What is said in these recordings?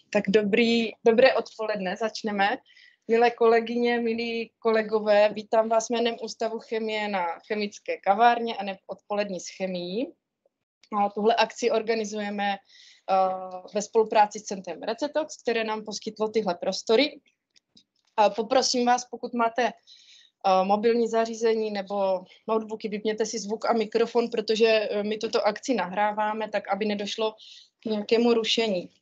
Tak dobré odpoledne, začneme. Milé kolegyně, milí kolegové, vítám vás jménem Ústavu chemie na chemické kavárně a odpolední s chemií. Tuhle akci organizujeme ve spolupráci s centrem Recetox, které nám poskytlo tyhle prostory. Poprosím vás, pokud máte mobilní zařízení nebo notebooky, vypněte si zvuk a mikrofon, protože my tuto akci nahráváme, tak aby nedošlo k nějakému rušení.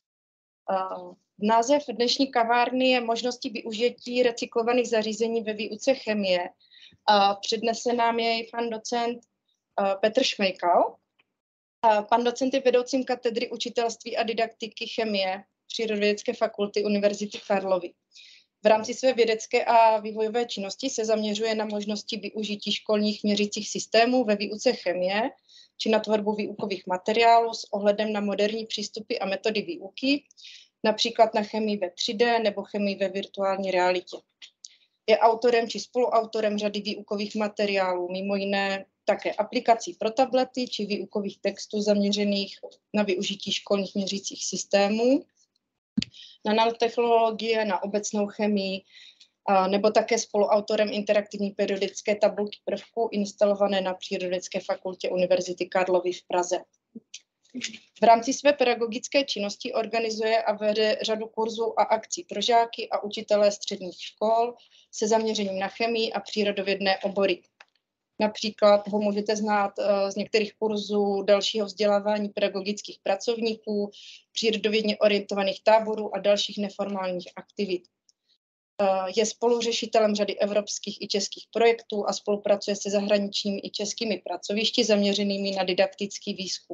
Název dnešní kavárny je možnosti využití recyklovaných zařízení ve výuce chemie. Přednese nám jej pan docent Petr Šmejkal. Pan docent je vedoucím katedry učitelství a didaktiky chemie Přírodovědecké fakulty Univerzity Karlovy. V rámci své vědecké a vývojové činnosti se zaměřuje na možnosti využití školních měřicích systémů ve výuce chemie či na tvorbu výukových materiálů s ohledem na moderní přístupy a metody výuky, například na chemii ve 3D nebo chemii ve virtuální realitě. Je autorem či spoluautorem řady výukových materiálů, mimo jiné také aplikací pro tablety či výukových textů zaměřených na využití školních měřicích systémů, na nanotechnologie, na obecnou chemii, nebo také spoluautorem interaktivní periodické tabulky prvků instalované na Přírodovědecké fakultě Univerzity Karlovy v Praze. V rámci své pedagogické činnosti organizuje a vede řadu kurzů a akcí pro žáky a učitele středních škol se zaměřením na chemii a přírodovědné obory. Například ho můžete znát z některých kurzů dalšího vzdělávání pedagogických pracovníků, přírodovědně orientovaných táborů a dalších neformálních aktivit. Je spoluřešitelem řady evropských i českých projektů a spolupracuje se zahraničními i českými pracovišti zaměřenými na didaktický výzkum.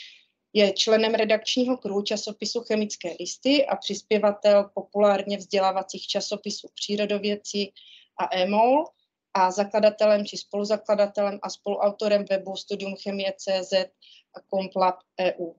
Je členem redakčního kruhu časopisu Chemické listy a přispěvatel populárně vzdělávacích časopisů Přírodovědci a EMOL a zakladatelem či spoluzakladatelem a spoluautorem webu Studium Chemie.cz a Complab.eu.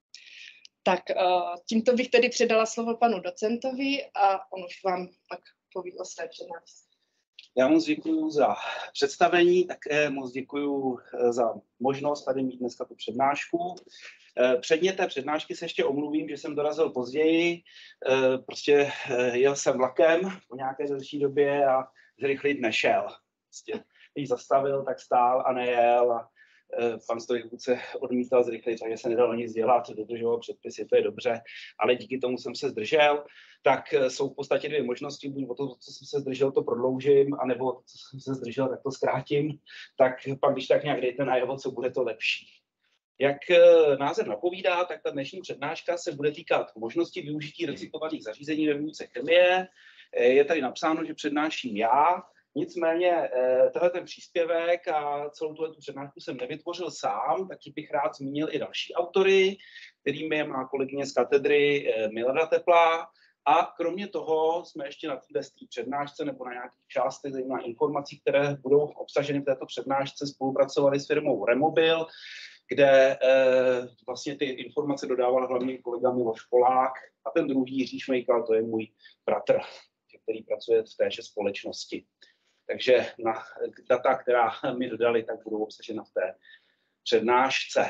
Tak tímto bych tedy předala slovo panu docentovi a on už vám pak poví o své přednášce. Já moc děkuji za představení, také moc děkuji za možnost tady mít dneska tu přednášku. Předně té přednášky se ještě omluvím, že jsem dorazil později. Prostě jel jsem vlakem po nějaké delší době a zrychlit nešel. Prostě, když zastavil, tak stál a nejel a pan strojvůdce odmítal zrychlit, takže se nedalo nic dělat, dodržoval předpisy, to je dobře, ale díky tomu jsem se zdržel. Tak jsou v podstatě dvě možnosti, buď o to, co jsem se zdržel, to prodloužím, anebo to, co jsem se zdržel, tak to zkrátím. Tak pak, když tak nějak dejte najevo, co bude to lepší. Jak název napovídá, tak ta dnešní přednáška se bude týkat možnosti využití recyklovaných zařízení ve výuce chemie. Je tady napsáno, že přednáším já. Nicméně tenhle ten příspěvek a celou tu přednášku jsem nevytvořil sám, taky bych rád zmínil i další autory, kterými je má kolegyně z katedry Milada Teplá. A kromě toho jsme ještě na této přednášce nebo na nějakých částech zejména informací, které budou obsaženy v této přednášce, spolupracovali s firmou Remobil, kde vlastně ty informace dodával hlavně kolega Miloš Polák a ten druhý Jiří Šmejkal, to je můj bratr, který pracuje v téže společnosti. Takže na data, která mi dodali, tak budou obsažena v té přednášce.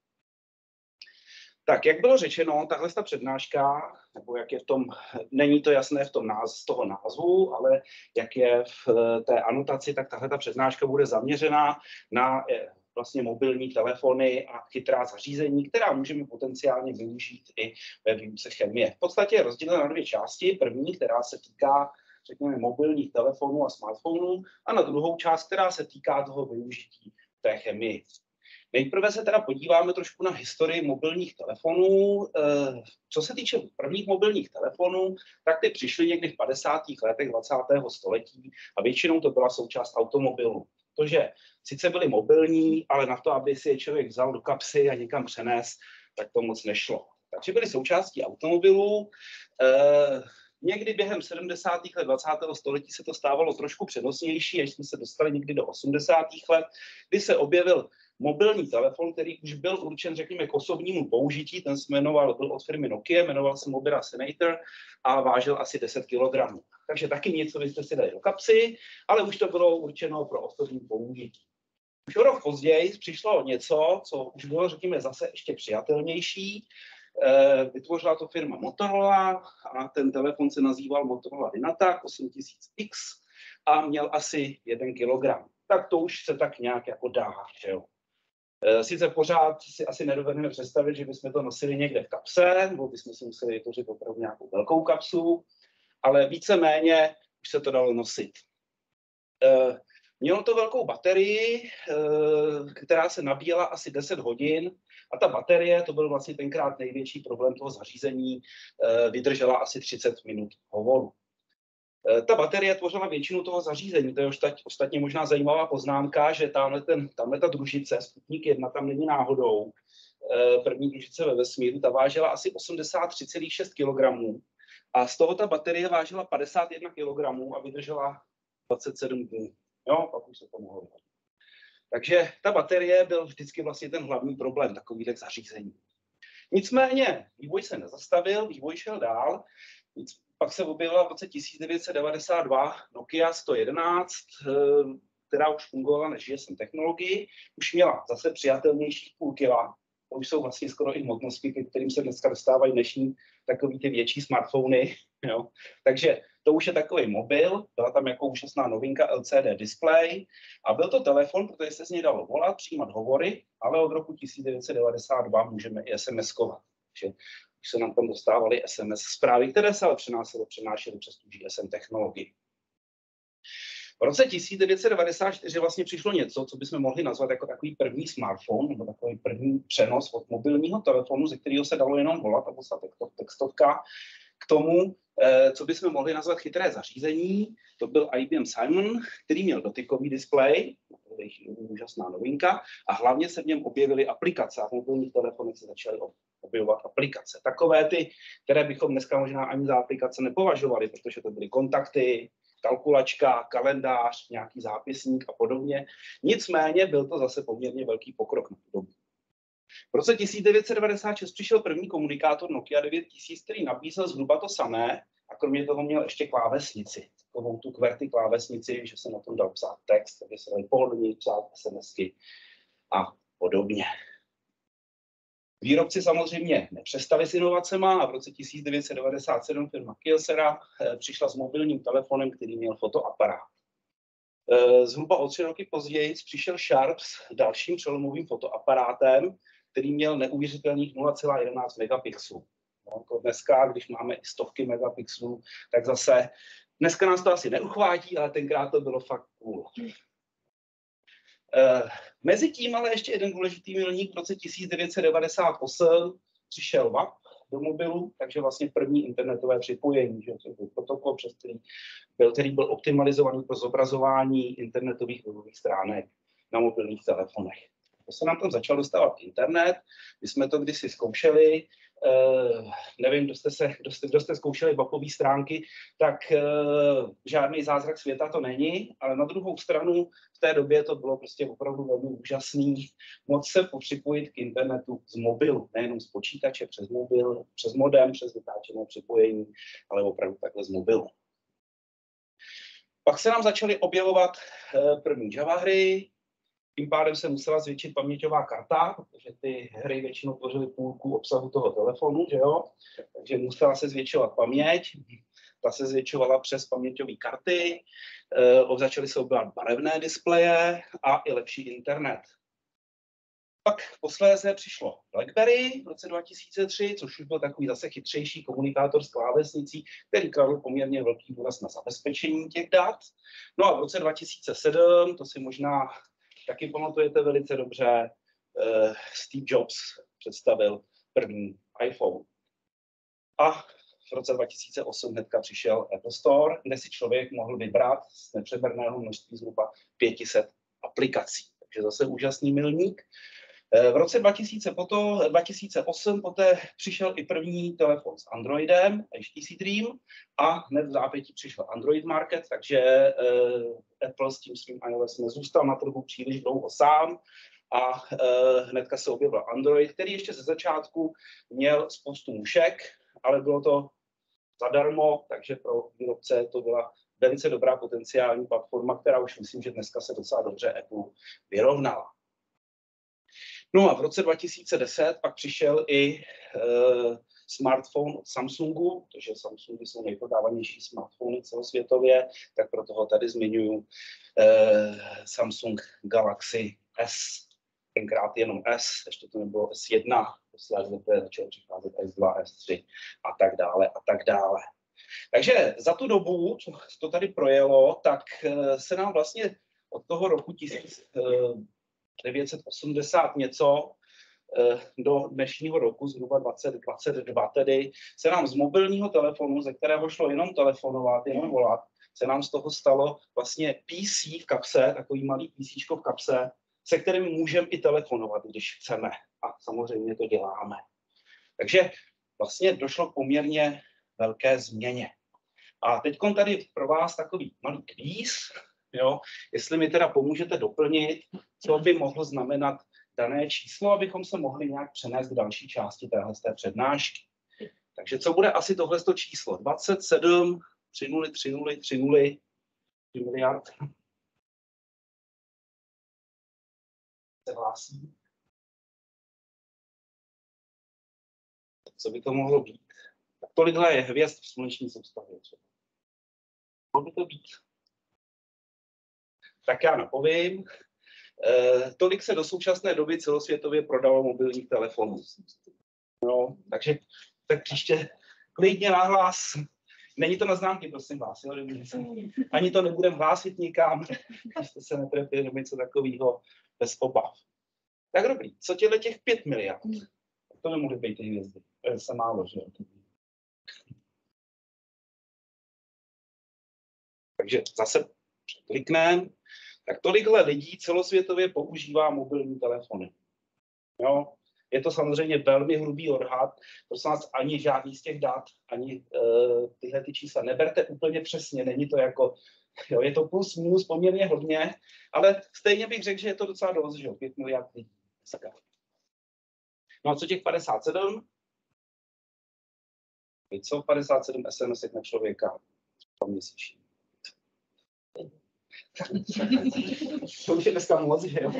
Tak, jak bylo řečeno, tahle ta přednáška, nebo jak je v tom, není to jasné z toho názvu, ale jak je v té anotaci, tak tahle ta přednáška bude zaměřena na vlastně mobilní telefony a chytrá zařízení, která můžeme potenciálně využít i ve výuce chemie. V podstatě je rozdělena na dvě části. První, která se týká, řekněme, mobilních telefonů a smartphonů, a na druhou část, která se týká toho využití té chemii. Nejprve se teda podíváme trošku na historii mobilních telefonů. Co se týče prvních mobilních telefonů, tak ty přišly někdy v 50. letech 20. století a většinou to byla součást automobilu. Protože sice byly mobilní, ale na to, aby si je člověk vzal do kapsy a někam přenes, tak to moc nešlo. Takže byly součástí automobilů. Někdy během 70. let 20. století se to stávalo trošku přenosnější, až jsme se dostali někdy do 80. let, kdy se objevil mobilní telefon, který už byl určen, řekněme, k osobnímu použití. Ten se byl od firmy Nokia, jmenoval se Mobira Senator a vážil asi 10 kg. Takže taky něco byste si dali do kapsy, ale už to bylo určeno pro osobní použití. Už o rok později přišlo něco, co už bylo, řekněme, zase ještě přijatelnější. Vytvořila to firma Motorola a ten telefon se nazýval Motorola Dynatac 8000X a měl asi 1 kilogram. Tak to už se tak nějak jako dá, že jo. Sice pořád si asi nedovedeme představit, že bychom to nosili někde v kapse, nebo bychom si museli vytvořit opravdu nějakou velkou kapsu, ale víceméně už se to dalo nosit. Mělo to velkou baterii, která se nabíjela asi 10 hodin a ta baterie, to byl vlastně tenkrát největší problém toho zařízení, vydržela asi 30 minut hovoru. Ta baterie tvořila většinu toho zařízení, to je ostatně možná zajímavá poznámka, že tamhle ta družice, Sputnik 1, tam není náhodou, první družice ve vesmíru, ta vážila asi 83,6 kg a z toho ta baterie vážila 51 kg a vydržela 27 dnů. Jo, pak už se to mohlo vyhodit. Takže ta baterie byl vždycky vlastně ten hlavní problém takových zařízení. Nicméně vývoj se nezastavil, vývoj šel dál. Pak se objevila v roce 1992 Nokia 111, která už fungovala na GSM technologii, už měla zase přijatelnější půl kila. To už jsou vlastně skoro i hmotnosti, ke kterým se dneska dostávají dnešní takový ty větší smartfony. Jo. Takže to už je takový mobil, byla tam jako úžasná novinka LCD display a byl to telefon, protože se z něj dalo volat, přijímat hovory, ale od roku 1992 můžeme i SMS-kovat. Takže už se nám tam dostávaly SMS zprávy, které se ale přenášely přes tu GSM technologii. V roce 1994 vlastně přišlo něco, co bychom mohli nazvat jako takový první smartphone, nebo takový první přenos od mobilního telefonu, ze kterého se dalo jenom volat a poslat textovka, k tomu, co bychom mohli nazvat chytré zařízení. To byl IBM Simon, který měl dotykový displej, to je úžasná novinka, a hlavně se v něm objevily aplikace. A v mobilních telefonech se začaly objevovat aplikace. Takové ty, které bychom dneska možná ani za aplikace nepovažovali, protože to byly kontakty, kalkulačka, kalendář, nějaký zápisník a podobně. Nicméně byl to zase poměrně velký pokrok na tu dobu. V roce 1996 přišel první komunikátor Nokia 9000, který nabízel zhruba to samé a kromě toho měl ještě klávesnici. Takovou tu QWERTY klávesnici, že se na tom dal psát text, takže se dali pohodlně psát SMSky a podobně. Výrobci samozřejmě nepřestali s inovacema a v roce 1997 firma Kyocera přišla s mobilním telefonem, který měl fotoaparát. Zhruba o 3 roky později přišel Sharp s dalším přelomovým fotoaparátem, který měl neuvěřitelných 0,11 megapixelů. No, to dneska, když máme i stovky megapixelů, tak zase dneska nás to asi neuchvátí, ale tenkrát to bylo fakt cool. Mezitím ale ještě jeden důležitý milník v roce 1998 přišel WAP do mobilu, takže vlastně první internetové připojení, že to byl protokol, přes který byl optimalizovaný pro zobrazování internetových webových stránek na mobilních telefonech. To se nám tam začal dostávat internet, my jsme to kdysi zkoušeli, nevím, kdo jste zkoušeli webové stránky, tak žádný zázrak světa to není, ale na druhou stranu v té době to bylo prostě opravdu velmi úžasný moc se připojit k internetu z mobilu, nejenom z počítače, přes mobil, přes modem, přes vytáčené připojení, ale opravdu takhle z mobilu. Pak se nám začaly objevovat první Java hry, tím pádem se musela zvětšit paměťová karta, protože ty hry většinou tvořily půlku obsahu toho telefonu, že jo? Takže musela se zvětšovat paměť, ta se zvětšovala přes paměťové karty, začaly se objevovat barevné displeje a i lepší internet. Pak posléze přišlo BlackBerry v roce 2003, což už byl takový zase chytřejší komunikátor s klávesnicí, který kladl poměrně velký důraz na zabezpečení těch dat. No a v roce 2007, to si možná taky pamatujete velice dobře, Steve Jobs představil první iPhone. A v roce 2008 hnedka přišel Apple Store, kde si člověk mohl vybrat z nepřeberného množství zhruba 500 aplikací. Takže zase úžasný milník. V roce 2008 poté přišel i první telefon s Androidem, HTC Dream, a hned v zápětí přišel Android Market, takže Apple s tím svým iOS nezůstal na trhu příliš dlouho sám a hnedka se objevil Android, který ještě ze začátku měl spoustu mušek, ale bylo to zadarmo, takže pro výrobce to byla velice dobrá potenciální platforma, která už myslím, že dneska se docela dobře Apple vyrovnala. No a v roce 2010 pak přišel i smartphone od Samsungu, protože Samsungy jsou nejprodávanější smartphony celosvětově, tak proto ho tady zmiňuji. Samsung Galaxy S, tenkrát jenom S, ještě to nebylo S1, posledně začalo přicházet S2, S3 a tak dále a tak dále. Takže za tu dobu, co to tady projelo, tak se nám vlastně od toho roku 1980 něco do dnešního roku, zhruba 2022 tedy, se nám z mobilního telefonu, ze kterého šlo jenom telefonovat, jenom volat, se nám z toho stalo vlastně PC v kapse, takový malý PCčko v kapse, se kterým můžeme i telefonovat, když chceme. A samozřejmě to děláme. Takže vlastně došlo k poměrně velké změně. A teď tady pro vás takový malý kvíz, jo, jestli mi teda pomůžete doplnit, co by mohlo znamenat dané číslo, abychom se mohli nějak přenést k další části téhle přednášky. Takže co bude asi tohleto číslo? 27, 30, 30, 30, 3 miliard. Se hlásí. Co by to mohlo být? Tak tolikhle je hvězd v sluneční soustavě. Mohlo by to být. Tak já napovím. Tolik se do současné doby celosvětově prodalo mobilních telefonů. No, takže tak příště klidně nahlas. Není to na známky, prosím vás. Jo? Ani to nebudem hlásit nikam, abyste se netrefili do něco takového bez obav. Tak dobrý, co těch 5 miliard? To nemohly být ty hvězdy. To je se málo, že jo? Takže zase klikneme. Tak tolikhle lidí celosvětově používá mobilní telefony. Jo? Je to samozřejmě velmi hrubý odhad, prosím vás, ani žádný z těch dat, ani tyhle ty čísla neberte úplně přesně, není to jako, jo, je to plus, minus poměrně hodně, ale stejně bych řekl, že je to docela dost, že jo, 5 miliard lidí. No a co těch 57? Co 57 SMS na člověka měsíčně? To už je dneska moc, že jo?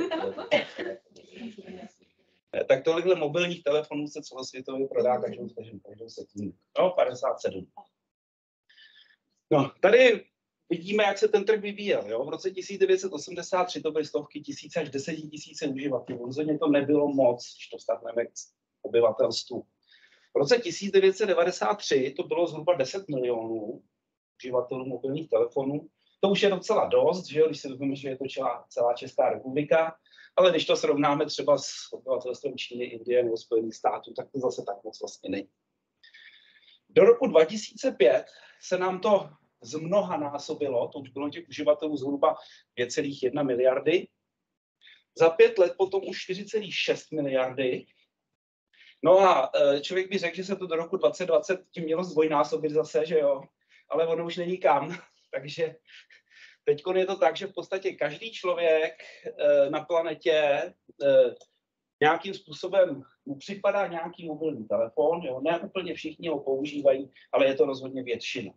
Tak tolikhle mobilních telefonů se celosvětově prodá každou sekundu. No, 57. No, tady vidíme, jak se ten trh vyvíjel. Jo? V roce 1983 to byly stovky tisíc až 10 000 uživatelů. Rozhodně to nebylo moc, když to vztahneme k obyvatelstvu. V roce 1993 to bylo zhruba 10 milionů uživatelů mobilních telefonů. To už je docela dost, že jo? Když si vezmeme, že je to celá Česká republika. Ale když to srovnáme třeba s obyvatelstvem Číny, Indie nebo Spojených států, tak to zase tak moc vlastně není. Do roku 2005 se nám to zmnohanásobilo, to už bylo těch uživatelů zhruba 2,1 miliardy. Za 5 let potom už 4,6 miliardy. No a člověk by řekl, že se to do roku 2020 tím mělo zdvojnásobit zase, že jo? Ale ono už není kam. Takže teď je to tak, že v podstatě každý člověk na planetě nějakým způsobem mu připadá nějaký mobilní telefon, jo? Ne úplně všichni ho používají, ale je to rozhodně většina.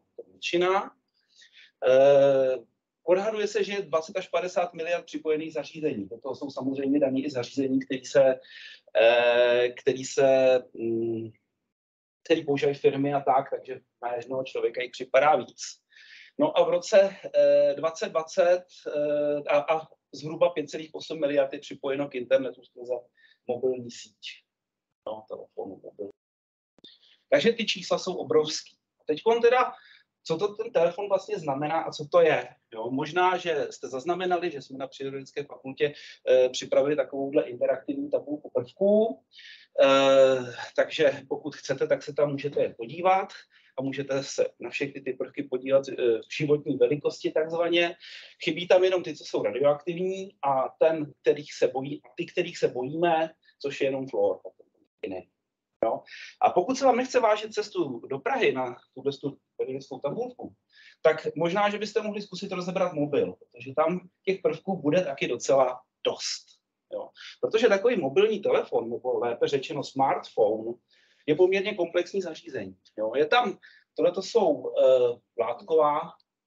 Odhaduje se, že je 20 až 50 miliard připojených zařízení. To jsou samozřejmě daný i zařízení, které používají firmy a tak, takže na jednoho člověka jich připadá víc. No a v roce 2020 a zhruba 5,8 miliard je připojeno k internetu skrze mobilní síť. No, telefonu, mobil. Takže ty čísla jsou obrovský. Teď teda, co to ten telefon vlastně znamená a co to je? Jo, možná, že jste zaznamenali, že jsme na Přírodovědecké fakultě připravili takovouhle interaktivní tabulku prvků. Takže pokud chcete, tak se tam můžete podívat a můžete se na všechny ty prvky podívat v životní velikosti takzvaně. Chybí tam jenom ty, co jsou radioaktivní a ty, kterých se bojíme, což je jenom fluor. No. A pokud se vám nechce vážit cestu do Prahy na tuto periodickou tabulku, tak možná, že byste mohli zkusit rozebrat mobil, protože tam těch prvků bude taky docela dost. Jo. Protože takový mobilní telefon, nebo lépe řečeno smartphone, je poměrně komplexní zařízení. Jo. Je tam, tohleto jsou látková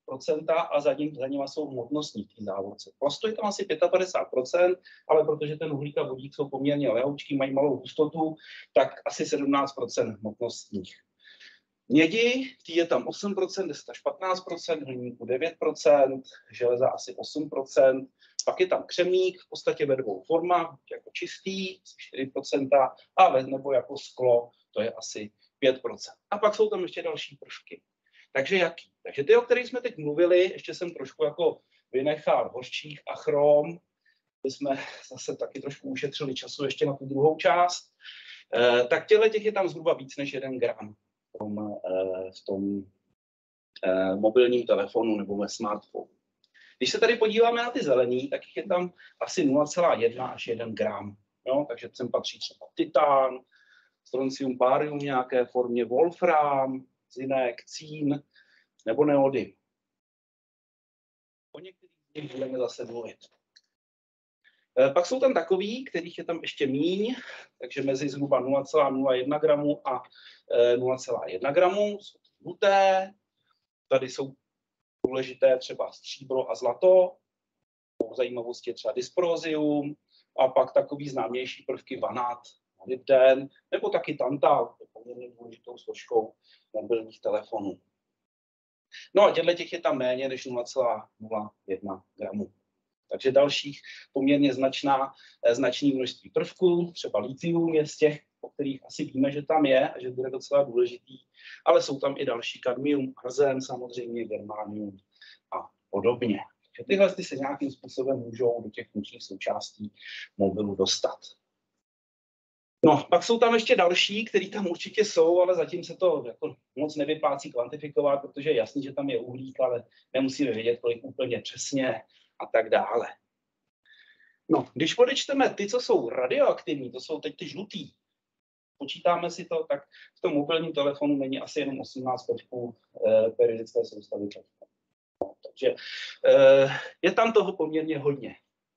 a za nimi jsou hmotnostní v té závorce. Plastu je tam asi 55%, ale protože ten uhlík a vodík jsou poměrně lehoučký, mají malou hustotu, tak asi 17% hmotnostních. Mědi, tý je tam 8%, deska až 15%, hliníku 9%, železa asi 8%, pak je tam křemík, v podstatě ve dvou formách, jako čistý, 4%, a nebo jako sklo, to je asi 5%. A pak jsou tam ještě další prvky. Takže jaký? Takže ty, o kterých jsme teď mluvili, ještě jsem trošku jako vynechal hořčích a chrom, my jsme zase taky trošku ušetřili času ještě na tu druhou část, tak těch je tam zhruba víc než 1 gram v tom mobilním telefonu nebo ve smartphonu. Když se tady podíváme na ty zelení, tak jich je tam asi 0,1 až 1 gram. Jo? Takže sem patří třeba titán, strontium, barium v nějaké formě, wolfram, zinek, cín nebo neodym. O některých z nich budeme zase mluvit. Pak jsou tam takový, kterých je tam ještě míň, takže mezi zhruba 0,01 gramu a 0,1 gramu jsou žluté. Tady jsou důležité třeba stříbro a zlato. Zajímavost je třeba dysprosium a pak takový známější prvky vanát, molybdén, nebo taky tantal, je poměrně důležitou složkou mobilních telefonů. No a těch je tam méně než 0,01 gramu. Takže dalších poměrně značné množství prvků, třeba lithium je z těch, o kterých asi víme, že tam je a že bude docela důležitý, ale jsou tam i další kadmium, arzen, samozřejmě germanium a podobně. Takže tyhle se nějakým způsobem můžou do těch funkčních součástí mobilu dostat. No, pak jsou tam ještě další, který tam určitě jsou, ale zatím se to jako moc nevyplácí kvantifikovat, protože je jasný, že tam je uhlík, ale nemusíme vědět, kolik úplně přesně a tak dále. No, když odečteme ty, co jsou radioaktivní, to jsou teď ty žlutý, počítáme si to, tak v tom mobilním telefonu není asi jenom 18 prvků periodické soustavy. No, takže je tam toho poměrně hodně.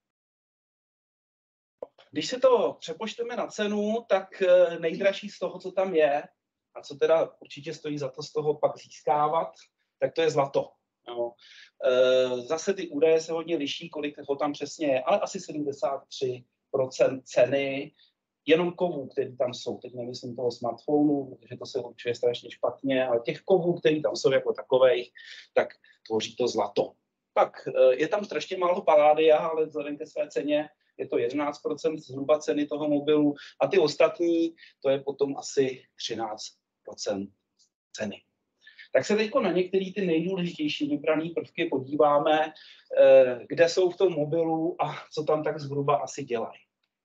Když se to přepočteme na cenu, tak nejdražší z toho, co tam je, a co teda určitě stojí za to z toho pak získávat, tak to je zlato. No. Zase ty údaje se hodně liší, kolik ho tam přesně je, ale asi 73% ceny jenom kovů, které tam jsou. Teď nemyslím toho smartphonu, protože to se určuje strašně špatně, ale těch kovů, které tam jsou jako takových, tak tvoří to zlato. Tak je tam strašně málo paládia, ale vzhledem ke své ceně je to 11% zhruba ceny toho mobilu a ty ostatní, to je potom asi 13% ceny. Tak se teď na některé ty nejdůležitější vybrané prvky podíváme, kde jsou v tom mobilu a co tam tak zhruba asi dělají.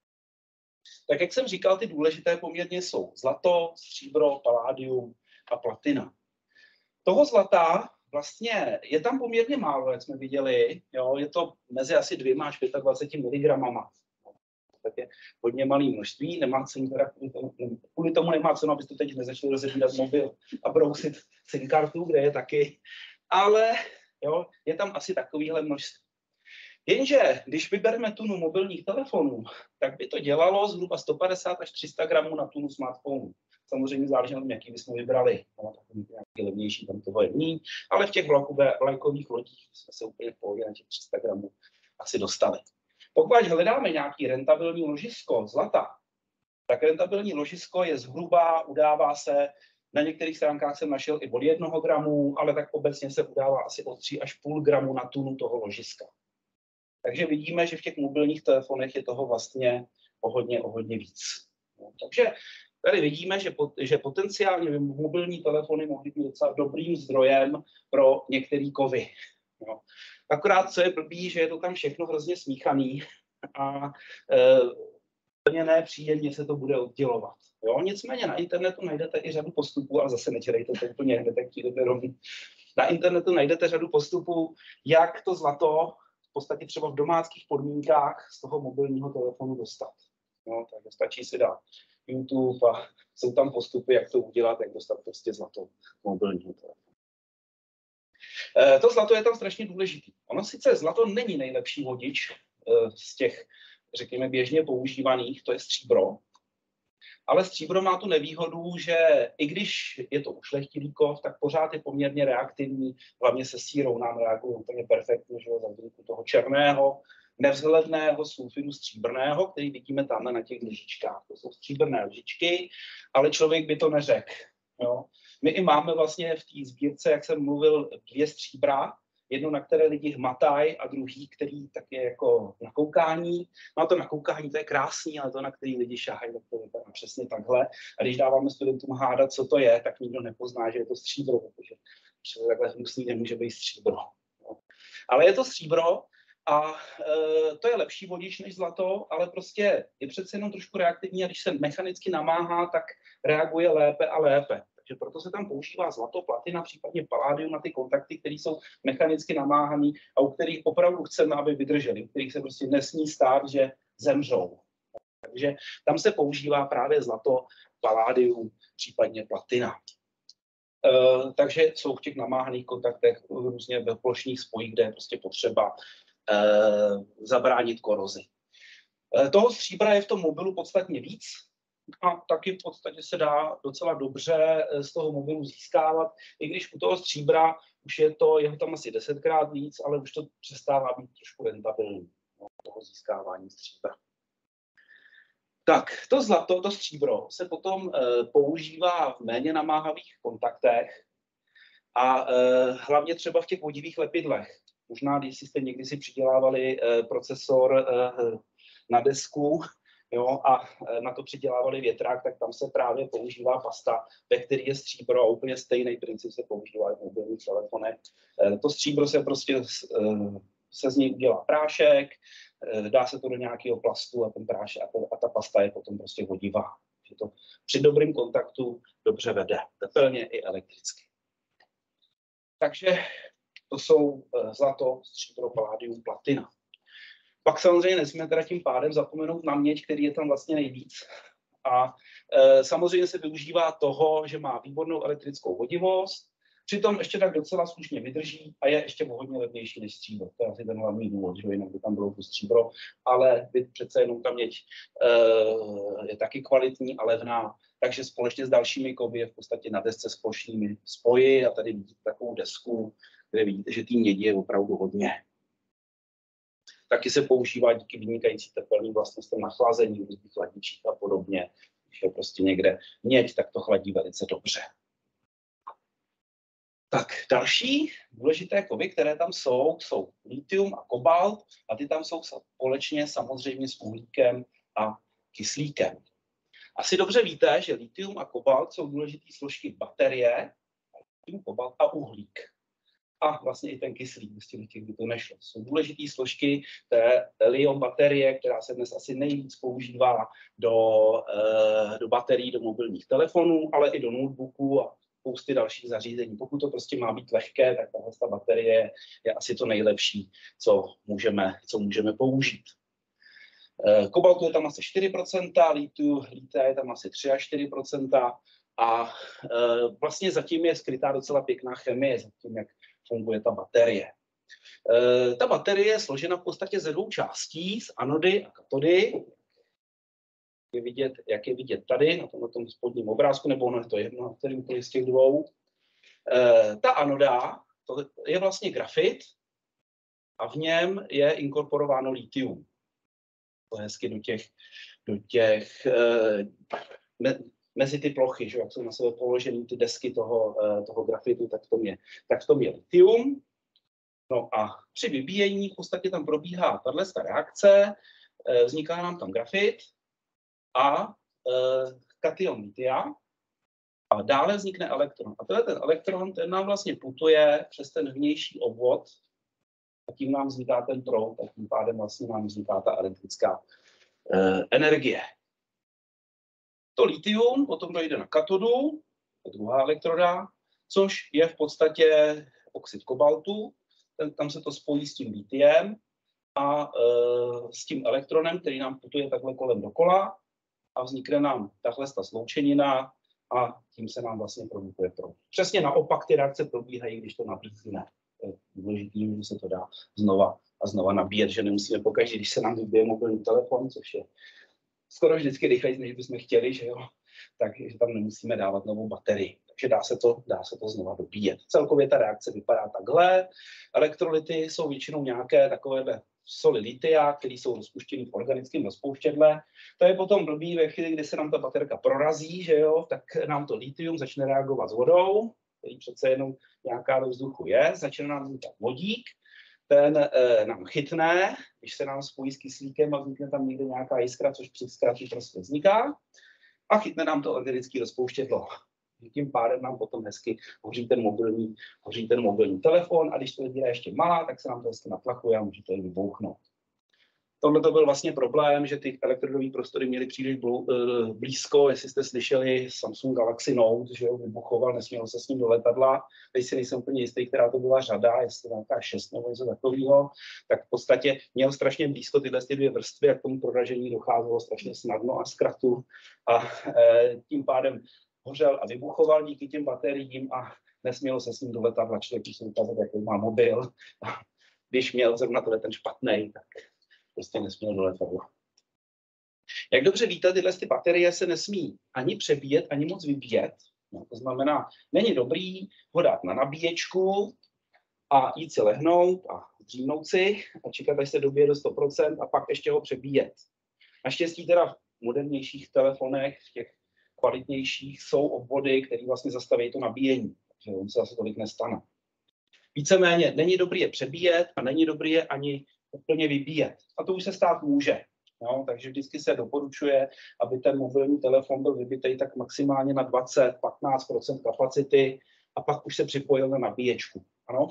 Tak jak jsem říkal, ty důležité poměrně jsou zlato, stříbro, paládium a platina. Toho zlata vlastně je tam poměrně málo, jak jsme viděli, jo, je to mezi asi 2 až 25 mg. Tak je hodně malé množství, nemá cenu, kvůli tomu nemá cenu, abyste teď nezačali rozebírat mobil a brousit SIM kartu, kde je taky, ale jo, je tam asi takovýhle množství. Jenže, když vybereme tunu mobilních telefonů, tak by to dělalo zhruba 150 až 300 gramů na tunu smartphonů. Samozřejmě záleží na tom, jaký bychom vybrali. No, nějaký levnější, tam toho je méně, ale v těch vlajkových lodích jsme se úplně v pohodě na těch 300 gramů asi dostali. Pokud hledáme nějaký rentabilní ložisko zlata, tak rentabilní ložisko je zhruba, udává se, na některých stránkách jsem našel i od 1 gramu, ale tak obecně se udává asi od 3 až půl gramu na tunu toho ložiska. Takže vidíme, že v těch mobilních telefonech je toho vlastně o hodně víc. No, takže tady vidíme, že potenciálně mobilní telefony mohly být docela dobrým zdrojem pro některé kovy. No. Akorát, co je blbý, že je to tam všechno hrozně smíchaný a úplně nepříjemně se to bude oddělovat. Jo? Nicméně na internetu najdete i řadu postupů, ale zase nedělejte to úplně hned, tak přijdete rovně. Na internetu najdete řadu postupů, jak to zlato v podstatě třeba v domácích podmínkách z toho mobilního telefonu dostat. No, takže stačí si dát YouTube a jsou tam postupy, jak to udělat, jak dostat prostě zlato mobilního telefonu. To zlato je tam strašně důležitý. Ono sice zlato není nejlepší vodič z těch, řekněme, běžně používaných, to je stříbro. Ale stříbro má tu nevýhodu, že i když je to ušlechtilý kov, tak pořád je poměrně reaktivní, hlavně se sírou nám reaguje úplně perfektně, že za vzniku toho černého, nevzhledného sulfidu stříbrného, který vidíme tam na těch lžičkách. To jsou stříbrné lžičky, ale člověk by to neřekl. Jo. My i máme vlastně v té sbírce, jak jsem mluvil, 2 stříbra, jedno, na které lidi hmatají, a druhý, který tak je jako na koukání. No a to na koukání, to je krásný, ale to, na který lidi šahají, tak to vypadá přesně takhle. A když dáváme studentům hádat, co to je, tak nikdo nepozná, že je to stříbro, protože takhle hnusný nemůže být stříbro. No. Ale je to stříbro a to je lepší vodič než zlato, ale prostě je přece jenom trošku reaktivní a když se mechanicky namáhá, tak reaguje lépe a lépe. Takže proto se tam používá zlato, platina, případně paládium na ty kontakty, které jsou mechanicky namáhané a u kterých opravdu chceme, aby vydrželi, u kterých se prostě nesmí stát, že zemřou. Takže tam se používá právě zlato, paládium, případně platina. Takže jsou v těch namáhaných kontaktech různě ve plošních spojích, kde je prostě potřeba zabránit korozi. Toho stříbra je v tom mobilu podstatně víc, a taky v podstatě se dá docela dobře z toho mobilu získávat, i když u toho stříbra už je ho tam asi 10krát víc, ale už to přestává být trošku rentabilní, toho získávání stříbra. Tak, to zlato, to stříbro se potom používá v méně namáhavých kontaktech a hlavně třeba v těch vodivých lepidlech. Možná, když jste někdy si přidělávali procesor na desku, jo, a na to přidělávali větrák, tak tam se právě používá pasta, ve které je stříbro a úplně stejný princip se používá i v mobilních telefonech. To stříbro se prostě se z něj udělá prášek, dá se to do nějakého plastu a ten prášek a ta pasta je potom prostě vodivá. Že to při dobrém kontaktu dobře vede, tepelně i elektricky. Takže to jsou zlato, stříbro, paládium, platina. Pak samozřejmě nesmíme teda tím pádem zapomenout na měď, který je tam vlastně nejvíc. A samozřejmě se využívá toho, že má výbornou elektrickou vodivost, přitom ještě tak docela slušně vydrží a je ještě hodně levnější než stříbro. To je asi ten hlavní důvod, že jinak by tam bylo to stříbro, ale přece jenom ta měď je taky kvalitní a levná, takže společně s dalšími kovy je v podstatě na desce s plošnými spoji a tady vidíte takovou desku, kde vidíte, že té mědi je opravdu hodně. Taky se používá díky vynikající tepelným vlastnostem na chlazení různých chladičích a podobně. Když je prostě někde měď, tak to chladí velice dobře. Tak další důležité kovy, které tam jsou litium a kobalt a ty tam jsou společně samozřejmě s uhlíkem a kyslíkem. Asi dobře víte, že litium a kobalt jsou důležité složky baterie, litium, kobalt a uhlík. A vlastně i ten kyslík, bez těch by to nešlo. Jsou důležité složky té Li-ion baterie, která se dnes asi nejvíc používá do baterií, do mobilních telefonů, ale i do notebooků a spousty dalších zařízení. Pokud to prostě má být lehké, tak ta baterie je asi to nejlepší, co můžeme použít. Kobaltu je tam asi 4%, litia je tam asi 3 až 4% a vlastně zatím je skrytá docela pěkná chemie, zatím jak funguje ta baterie. Ta baterie je složena v podstatě ze 2 částí, z anody a katody. Jak je vidět tady na tom spodním obrázku, nebo ono je to jedno, kterýmkoliv z těch 2. Ta anoda to je vlastně grafit a v něm je inkorporováno litium. To je hezky do těch mezi ty plochy, že jak jsou na sebe položeny ty desky toho grafitu, tak v tom je litium. No a při vybíjení v podstatě tam probíhá tato reakce, vzniká nám tam grafit a kation litia a dále vznikne elektron. A ten elektron, ten nám vlastně putuje přes ten vnější obvod a tím nám vzniká ten proud a tím pádem vlastně nám vzniká ta elektrická energie. To litium potom dojde na katodu, druhá elektroda, což je v podstatě oxid kobaltu. Tam se to spojí s tím litiem a s tím elektronem, který nám putuje takhle kolem dokola a vznikne nám tahle sloučenina a tím se nám vlastně produkuje proud. Přesně naopak ty reakce probíhají, když to nabrzne. To je důležité, že se to dá znova a znova nabíjet, že nemusíme pokaždé, když se nám vybije mobilní telefon, což je skoro vždycky rychleji, než bychom chtěli, že jo, takže tam nemusíme dávat novou baterii. Takže dá se to znova dobíjet. Celkově ta reakce vypadá takhle. Elektrolyty jsou většinou nějaké takové soli litia, které jsou rozpuštěny v organickém rozpouštědle. To je potom blbý ve chvíli, kdy se nám ta baterka prorazí, že jo, tak nám to litium začne reagovat s vodou, který přece jenom nějaká do vzduchu je, začne nám vznikat vodík, ten nám chytne, když se nám spojí s kyslíkem a vznikne tam někde nějaká jiskra, což při zkratí prostě vzniká, a chytne nám to organické rozpouštědlo. Tím pádem nám potom hezky hoří ten mobilní telefon a když to díra ještě malá, tak se nám to hezky natlakuje a může to i vybouchnout. Tohle to byl vlastně problém, že ty elektrodové prostory měly příliš blízko, jestli jste slyšeli Samsung Galaxy Note, že jo, vybuchoval, nesmělo se s ním do letadla. Teď si nejsem úplně jistý, která to byla řada, jestli nějaká 6 nebo něco takového, tak v podstatě měl strašně blízko tyhle dvě vrstvy a k tomu proražení docházelo strašně snadno a zkratu a tím pádem hořel a vybuchoval díky těm bateriím a nesmělo se s ním do letadla. Člověk musí ukázat, jaký má mobil. A když měl zrovna ten špatný, tak prostě nesměl do letadla. Jak dobře víte, tyhle baterie se nesmí ani přebíjet, ani moc vybíjet. No, to znamená, není dobrý ho dát na nabíječku a jít si lehnout a dřímnout si a čekat, až se dobije do 100% a pak ještě ho přebíjet. Naštěstí teda v modernějších telefonech, v těch kvalitnějších, jsou obvody, které vlastně zastaví to nabíjení, takže on se zase tolik nestane. Víceméně není dobrý je přebíjet a není dobrý je ani úplně vybíjet. A to už se stát může. Jo? Takže vždycky se doporučuje, aby ten mobilní telefon byl vybitý tak maximálně na 20-15% kapacity a pak už se připojil na nabíječku. Ano?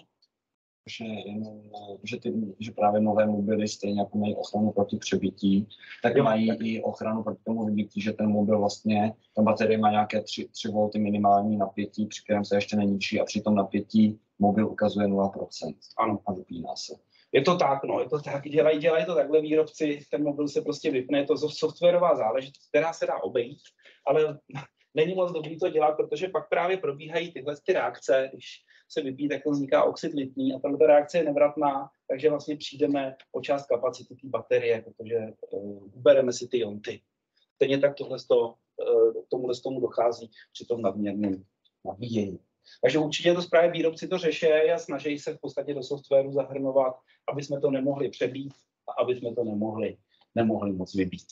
Že právě nové mobily stejně jako mají ochranu proti přebití, tak mají i ochranu proti tomu vybití, že ten mobil vlastně, ta baterie má nějaké 3 V minimální napětí, při kterém se ještě neníčí a při tom napětí mobil ukazuje 0%. Ano. A vypíná se. Je to tak, no, je to tak, dělají to takhle výrobci, ten mobil se prostě vypne, je to softwarová záležitost, která se dá obejít, ale není moc dobrý to dělat, protože pak právě probíhají tyhle ty reakce, když se vypí, tak vzniká oxid lithný a tato reakce je nevratná, takže vlastně přijdeme o část kapacity té baterie, protože ubereme si ty jonty. Stejně tak tomu dochází při tom nadměrném nabíjení. Takže určitě to právě výrobci to řeší a snaží se v podstatě do softwaru zahrnovat, aby jsme to nemohli přebít a aby jsme to nemohli moc vybít.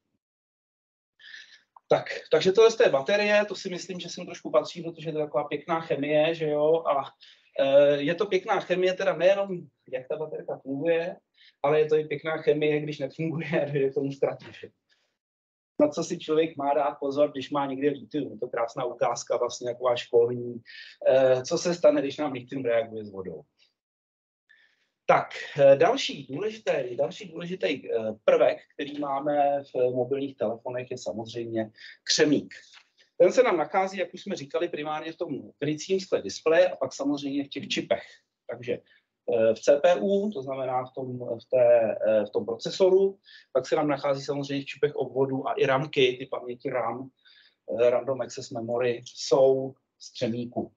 Takže tohle z té baterie, to si myslím, že sem trošku patří, protože to je taková pěkná chemie, že jo, a je to pěkná chemie, teda nejenom jak ta baterka funguje, ale je to i pěkná chemie, když nefunguje a dojde k tomu ztratu. Na co si člověk má dát pozor, když má někde litium. Je to krásná ukázka, vlastně taková školní. Co se stane, když nám litium reaguje s vodou. Tak, další důležitý prvek, který máme v mobilních telefonech, je samozřejmě křemík. Ten se nám nachází, jak už jsme říkali, primárně v tom krycím skle displeje a pak samozřejmě v těch čipech. Takže v CPU, to znamená v tom procesoru, pak se nám nachází samozřejmě v čipech obvodu a i ramky, ty paměti RAM, Random Access Memory, jsou z křemíku.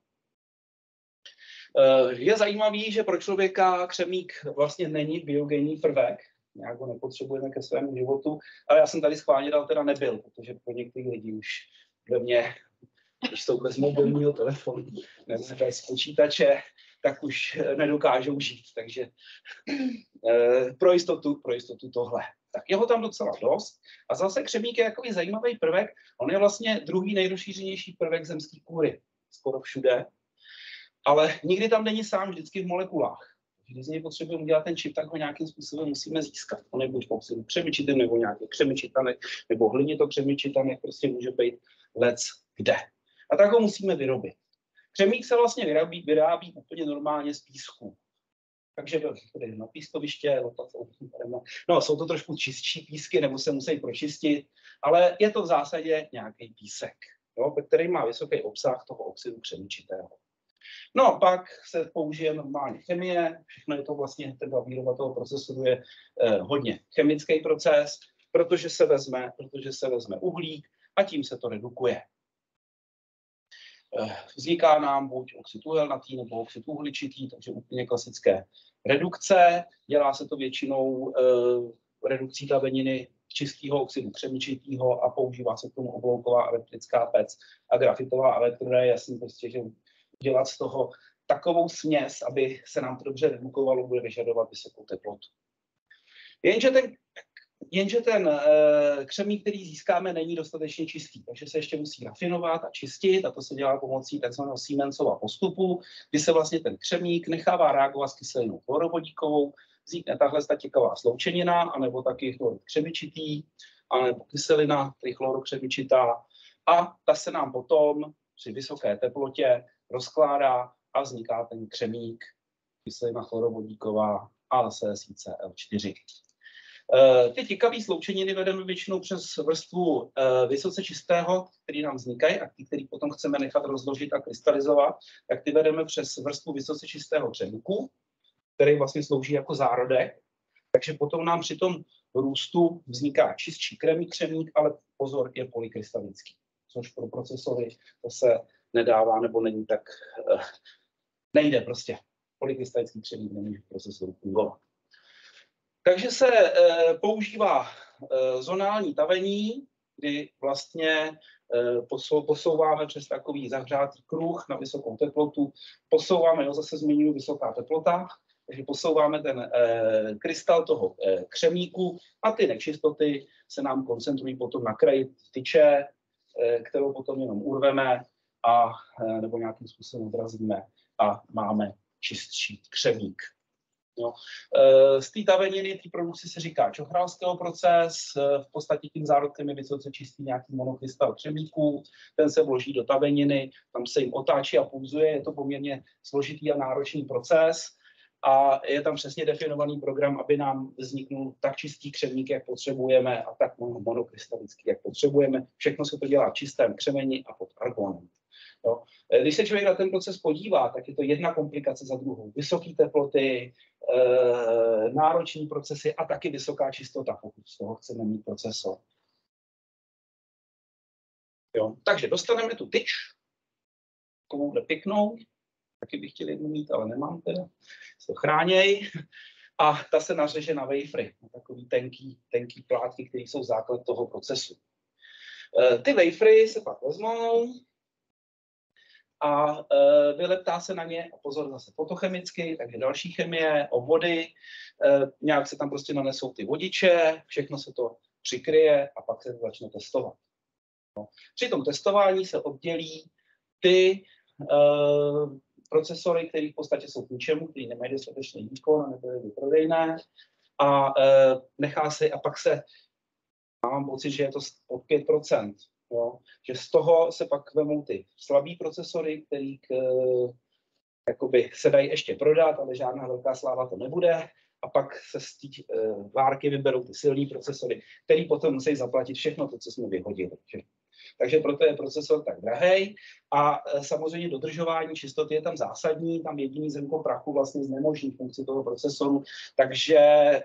Je zajímavý, že pro člověka křemík vlastně není biogenní prvek, nějak ho nepotřebujeme ke svému životu, ale já jsem tady schválně dal teda nebyl, protože pro některých lidí už ve mně, když jsou bez mobilního telefonu nebo bez počítače, tak už nedokážou žít, takže pro jistotu tohle. Tak je ho tam docela dost. A zase křemík je takový zajímavý prvek, on je vlastně druhý nejrozšířenější prvek zemské kůry, skoro všude, ale nikdy tam není sám, vždycky v molekulách. Když z něj potřebujeme udělat ten čip, tak ho nějakým způsobem musíme získat. On je buď oxidu křemičitým, nebo nějaký křemičitanek, nebo hlinito křemičitanek, prostě může být lec kde. A tak ho musíme vyrobit. Křemík se vlastně vyrábí úplně normálně z písku. Takže na pískoviště, jsou to trošku čistší písky, nebo se musí pročistit, ale je to v zásadě nějaký písek, jo, který má vysoký obsah toho oxidu křemičitého. No a pak se použije normální chemie, všechno je to vlastně, ten výroba toho procesoru je hodně chemický proces, protože se vezme uhlík a tím se to redukuje. Vzniká nám buď oxid uhelnatý nebo oxid uhličitý, takže úplně klasické redukce. Dělá se to většinou redukcí taveniny čistého oxidu křemičitého a používá se k tomu oblouková elektrická pec a grafitová elektroda. Je jasný prostě, že dělat z toho takovou směs, aby se nám to dobře redukovalo, bude vyžadovat vysokou teplotu. Jenže ten křemík, který získáme, není dostatečně čistý, takže se ještě musí rafinovat a čistit a to se dělá pomocí takzvaného Siemensova postupu, kdy se vlastně ten křemík nechává reagovat s kyselinou chlorovodíkovou, vznikne tahle těkavá sloučenina, anebo taky chlor křemičitý, anebo kyselina trichlorokřemičitá a ta se nám potom při vysoké teplotě rozkládá a vzniká ten křemík, kyselina chlorovodíková a zase CCl4. Ty těkavé sloučeniny vedeme většinou přes vrstvu vysoce čistého, který nám vznikají a který potom chceme nechat rozložit a krystalizovat, tak ty vedeme přes vrstvu vysoce čistého křemíku, který vlastně slouží jako zárodek. Takže potom nám při tom růstu vzniká čistší křemík, ale pozor, je polykrystalický, což pro procesory to se nedává nebo není tak, nejde prostě. Polykrystalický křemík nemůže v procesoru fungovat. Takže se používá zonální tavení, kdy vlastně posouváme přes takový zahřátý kruh na vysokou teplotu, posouváme, zase zmiňuji vysoká teplota, takže posouváme ten krystal toho křemíku a ty nečistoty se nám koncentrují potom na kraji tyče, kterou potom jenom urveme a nebo nějakým způsobem odrazíme a máme čistší křemík. Jo. Z té taveniny, té produkci se říká Čochralského proces, v podstatě tím zárodkem je vysoce čistý nějaký monokrystal křemíků, ten se vloží do taveniny, tam se jim otáčí a pulzuje, je to poměrně složitý a náročný proces a je tam přesně definovaný program, aby nám vzniknul tak čistý křemík, jak potřebujeme a tak monokrystalický, jak potřebujeme. Všechno se to dělá v čistém křemeni a pod argonem. Jo. Když se člověk na ten proces podívá, tak je to jedna komplikace za druhou. Vysoké teploty, náročné procesy a taky vysoká čistota, pokud z toho chceme mít procesor. Jo. Takže dostaneme tu tyč, takovouhle pěknou, taky bych chtěl jednu mít, ale nemám teda, se to chráněj. A ta se nařeže na wafery, na takový tenký plátky, které jsou základ toho procesu. Ty wafery se pak vezmou a vyleptá se na ně, a pozor, zase fotochemicky, takže další chemie, obvody, nějak se tam prostě nanesou ty vodiče, všechno se to přikryje a pak se to začne testovat. No. Při tom testování se oddělí ty procesory, které v podstatě jsou k ničemu, které nemají dostatečný výkon, nebo je prodejné, a nechá se, a pak se, mám pocit, že je to pod 5%. Jo, že z toho se pak vemou ty slabý procesory, který jakoby se dají ještě prodat, ale žádná velká sláva to nebude. A pak se z té várky vyberou ty silný procesory, který potom musí zaplatit všechno to, co jsme vyhodili. Takže proto je procesor tak drahej a samozřejmě dodržování čistoty je tam zásadní, tam jediný zrnko prachu vlastně znemožní funkci toho procesoru, takže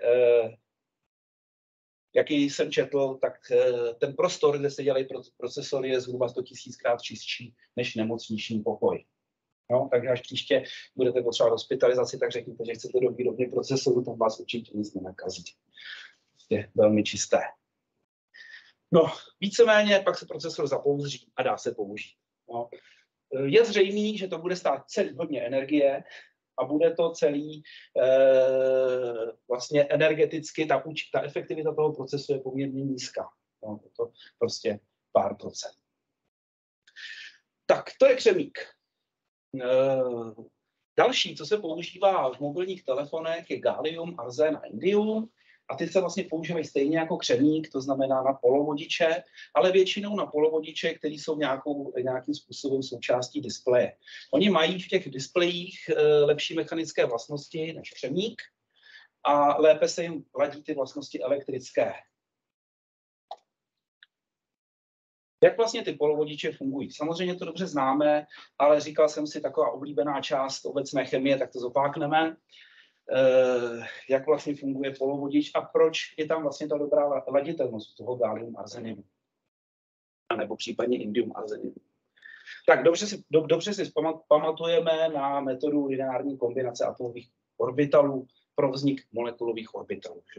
jaký jsem četl, tak ten prostor, kde se dělají procesory, je zhruba 100 000krát čistší než nemocniční pokoj. No, takže až příště budete potřebovat hospitalizaci, tak řekněte, že chcete do výrobny procesoru, tam vás určitě nic nenakazí. Je velmi čisté. No, víceméně pak se procesor zapouzří a dá se použít. No. Je zřejmé, že to bude stát celý hodně energie, a bude to celý vlastně energeticky, ta efektivita toho procesu je poměrně nízká. No, je to prostě pár procent. Tak, to je křemík. Další, co se používá v mobilních telefonech, je gallium, arzen a indium. A ty se vlastně používají stejně jako křemík, to znamená na polovodiče, ale většinou na polovodiče, které jsou nějakým způsobem součástí displeje. Oni mají v těch displejích lepší mechanické vlastnosti než křemík a lépe se jim ladí ty vlastnosti elektrické. Jak vlastně ty polovodiče fungují? Samozřejmě to dobře známe, ale říkal jsem si, taková oblíbená část obecné chemie, tak to zopákneme. Jak vlastně funguje polovodič a proč je tam vlastně ta dobrá laditelnost toho gallium arsenidu. Nebo případně indium arsenidu. Tak dobře si pamatujeme na metodu lineární kombinace atomových orbitalů pro vznik molekulových orbitalů. Že?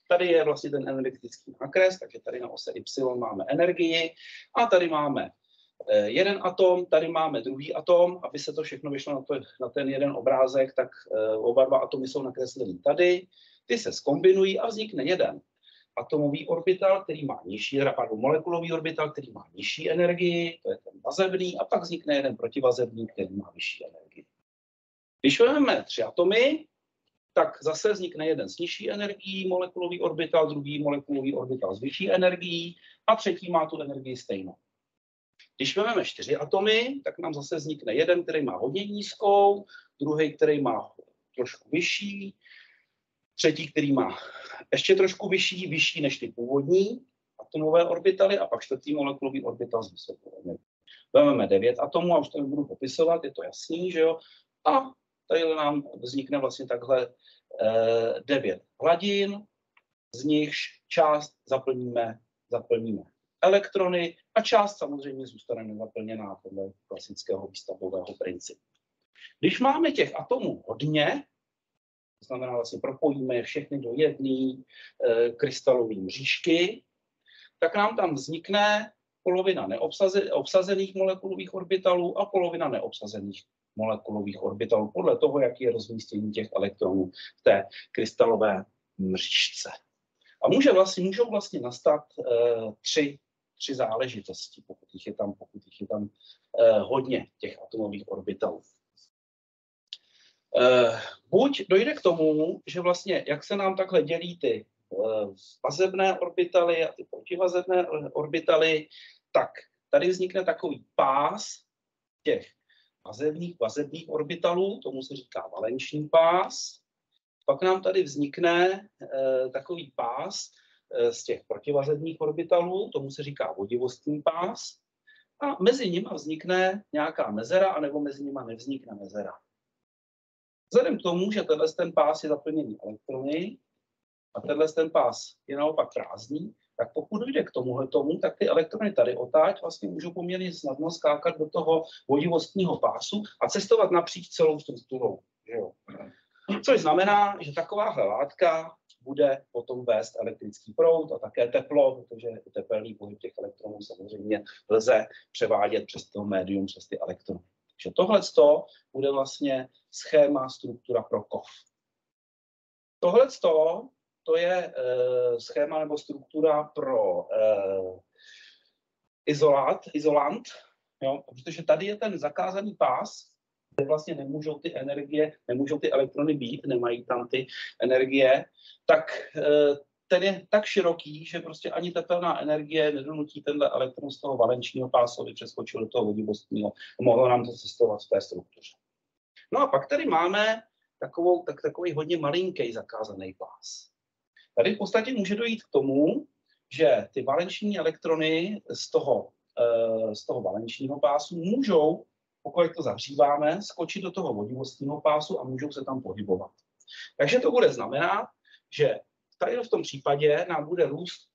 Tady je vlastně ten energetický nákres, takže tady na ose Y máme energii a tady máme jeden atom, tady máme druhý atom, aby se to všechno vyšlo na ten jeden obrázek, tak oba dva atomy jsou nakreslený tady, ty se zkombinují a vznikne jeden atomový orbital, který má nižší, molekulový orbital, který má nižší energii, to je ten vazebný, a pak vznikne jeden protivazebný, který má vyšší energii. Když vezmeme 3 atomy, tak zase vznikne jeden s nižší energií, molekulový orbital, druhý molekulový orbital s vyšší energií a třetí má tu energii stejnou. Když vezmeme 4 atomy, tak nám zase vznikne jeden, který má hodně nízkou, druhý, který má trošku vyšší, třetí, který má ještě trošku vyšší než ty původní atomové orbitaly a pak čtvrtý molekulový orbital s vysokou energií. Vezmeme 9 atomů a už to nebudu popisovat, je to jasný, že jo? A tady nám vznikne vlastně takhle 9 hladin, z nichž část zaplníme elektrony a část samozřejmě zůstane nezaplněná podle klasického výstavbového principu. Když máme těch atomů hodně, to znamená vlastně propojíme je všechny do jedné krystalové mřížky, tak nám tam vznikne polovina obsazených molekulových orbitalů a polovina neobsazených molekulových orbitalů, podle toho, jaký je rozmístění těch elektronů v té krystalové mřížce. A můžou vlastně nastat tři záležitosti, pokud jich je tam hodně těch atomových orbitalů. Buď dojde k tomu, že vlastně, jak se nám takhle dělí ty vazebné orbitaly a ty protivazebné orbitaly, tak tady vznikne takový pás těch vazebných orbitalů, tomu se říká valenční pás. Pak nám tady vznikne takový pás z těch protivazebních orbitalů, tomu se říká vodivostní pás. A mezi nimi vznikne nějaká mezera, anebo mezi nimi nevznikne mezera. Vzhledem k tomu, že ten pás je zaplněný elektrony a ten pás je naopak prázdný, tak pokud dojde k tomu, tak ty elektrony tady odtáď vlastně můžou poměrně snadno skákat do toho vodivostního pásu a cestovat napříč celou strukturou. Což znamená, že takováhle látka bude potom vést elektrický proud a také teplo, protože tepelný pohyb těch elektronů samozřejmě lze převádět přes to médium, přes ty elektrony. Takže tohleto bude vlastně schéma, struktura pro kov. Tohleto to je schéma nebo struktura pro izolant, jo? Protože tady je ten zakázaný pás, kde vlastně nemůžou ty elektrony být, nemají tam ty energie, tak ten je tak široký, že prostě ani tepelná energie nedonutí tenhle elektron z toho valenčního pásu, aby přeskočil do toho vodivostního, mohlo nám to cestovat v té struktuře. No a pak tady máme takový hodně malinký zakázaný pás. Tady v podstatě může dojít k tomu, že ty valenční elektrony z toho valenčního pásu můžou, pokud to zahříváme, skočit do toho vodivostního pásu a můžou se tam pohybovat. Takže to bude znamenat, že tady v tom případě nám bude růst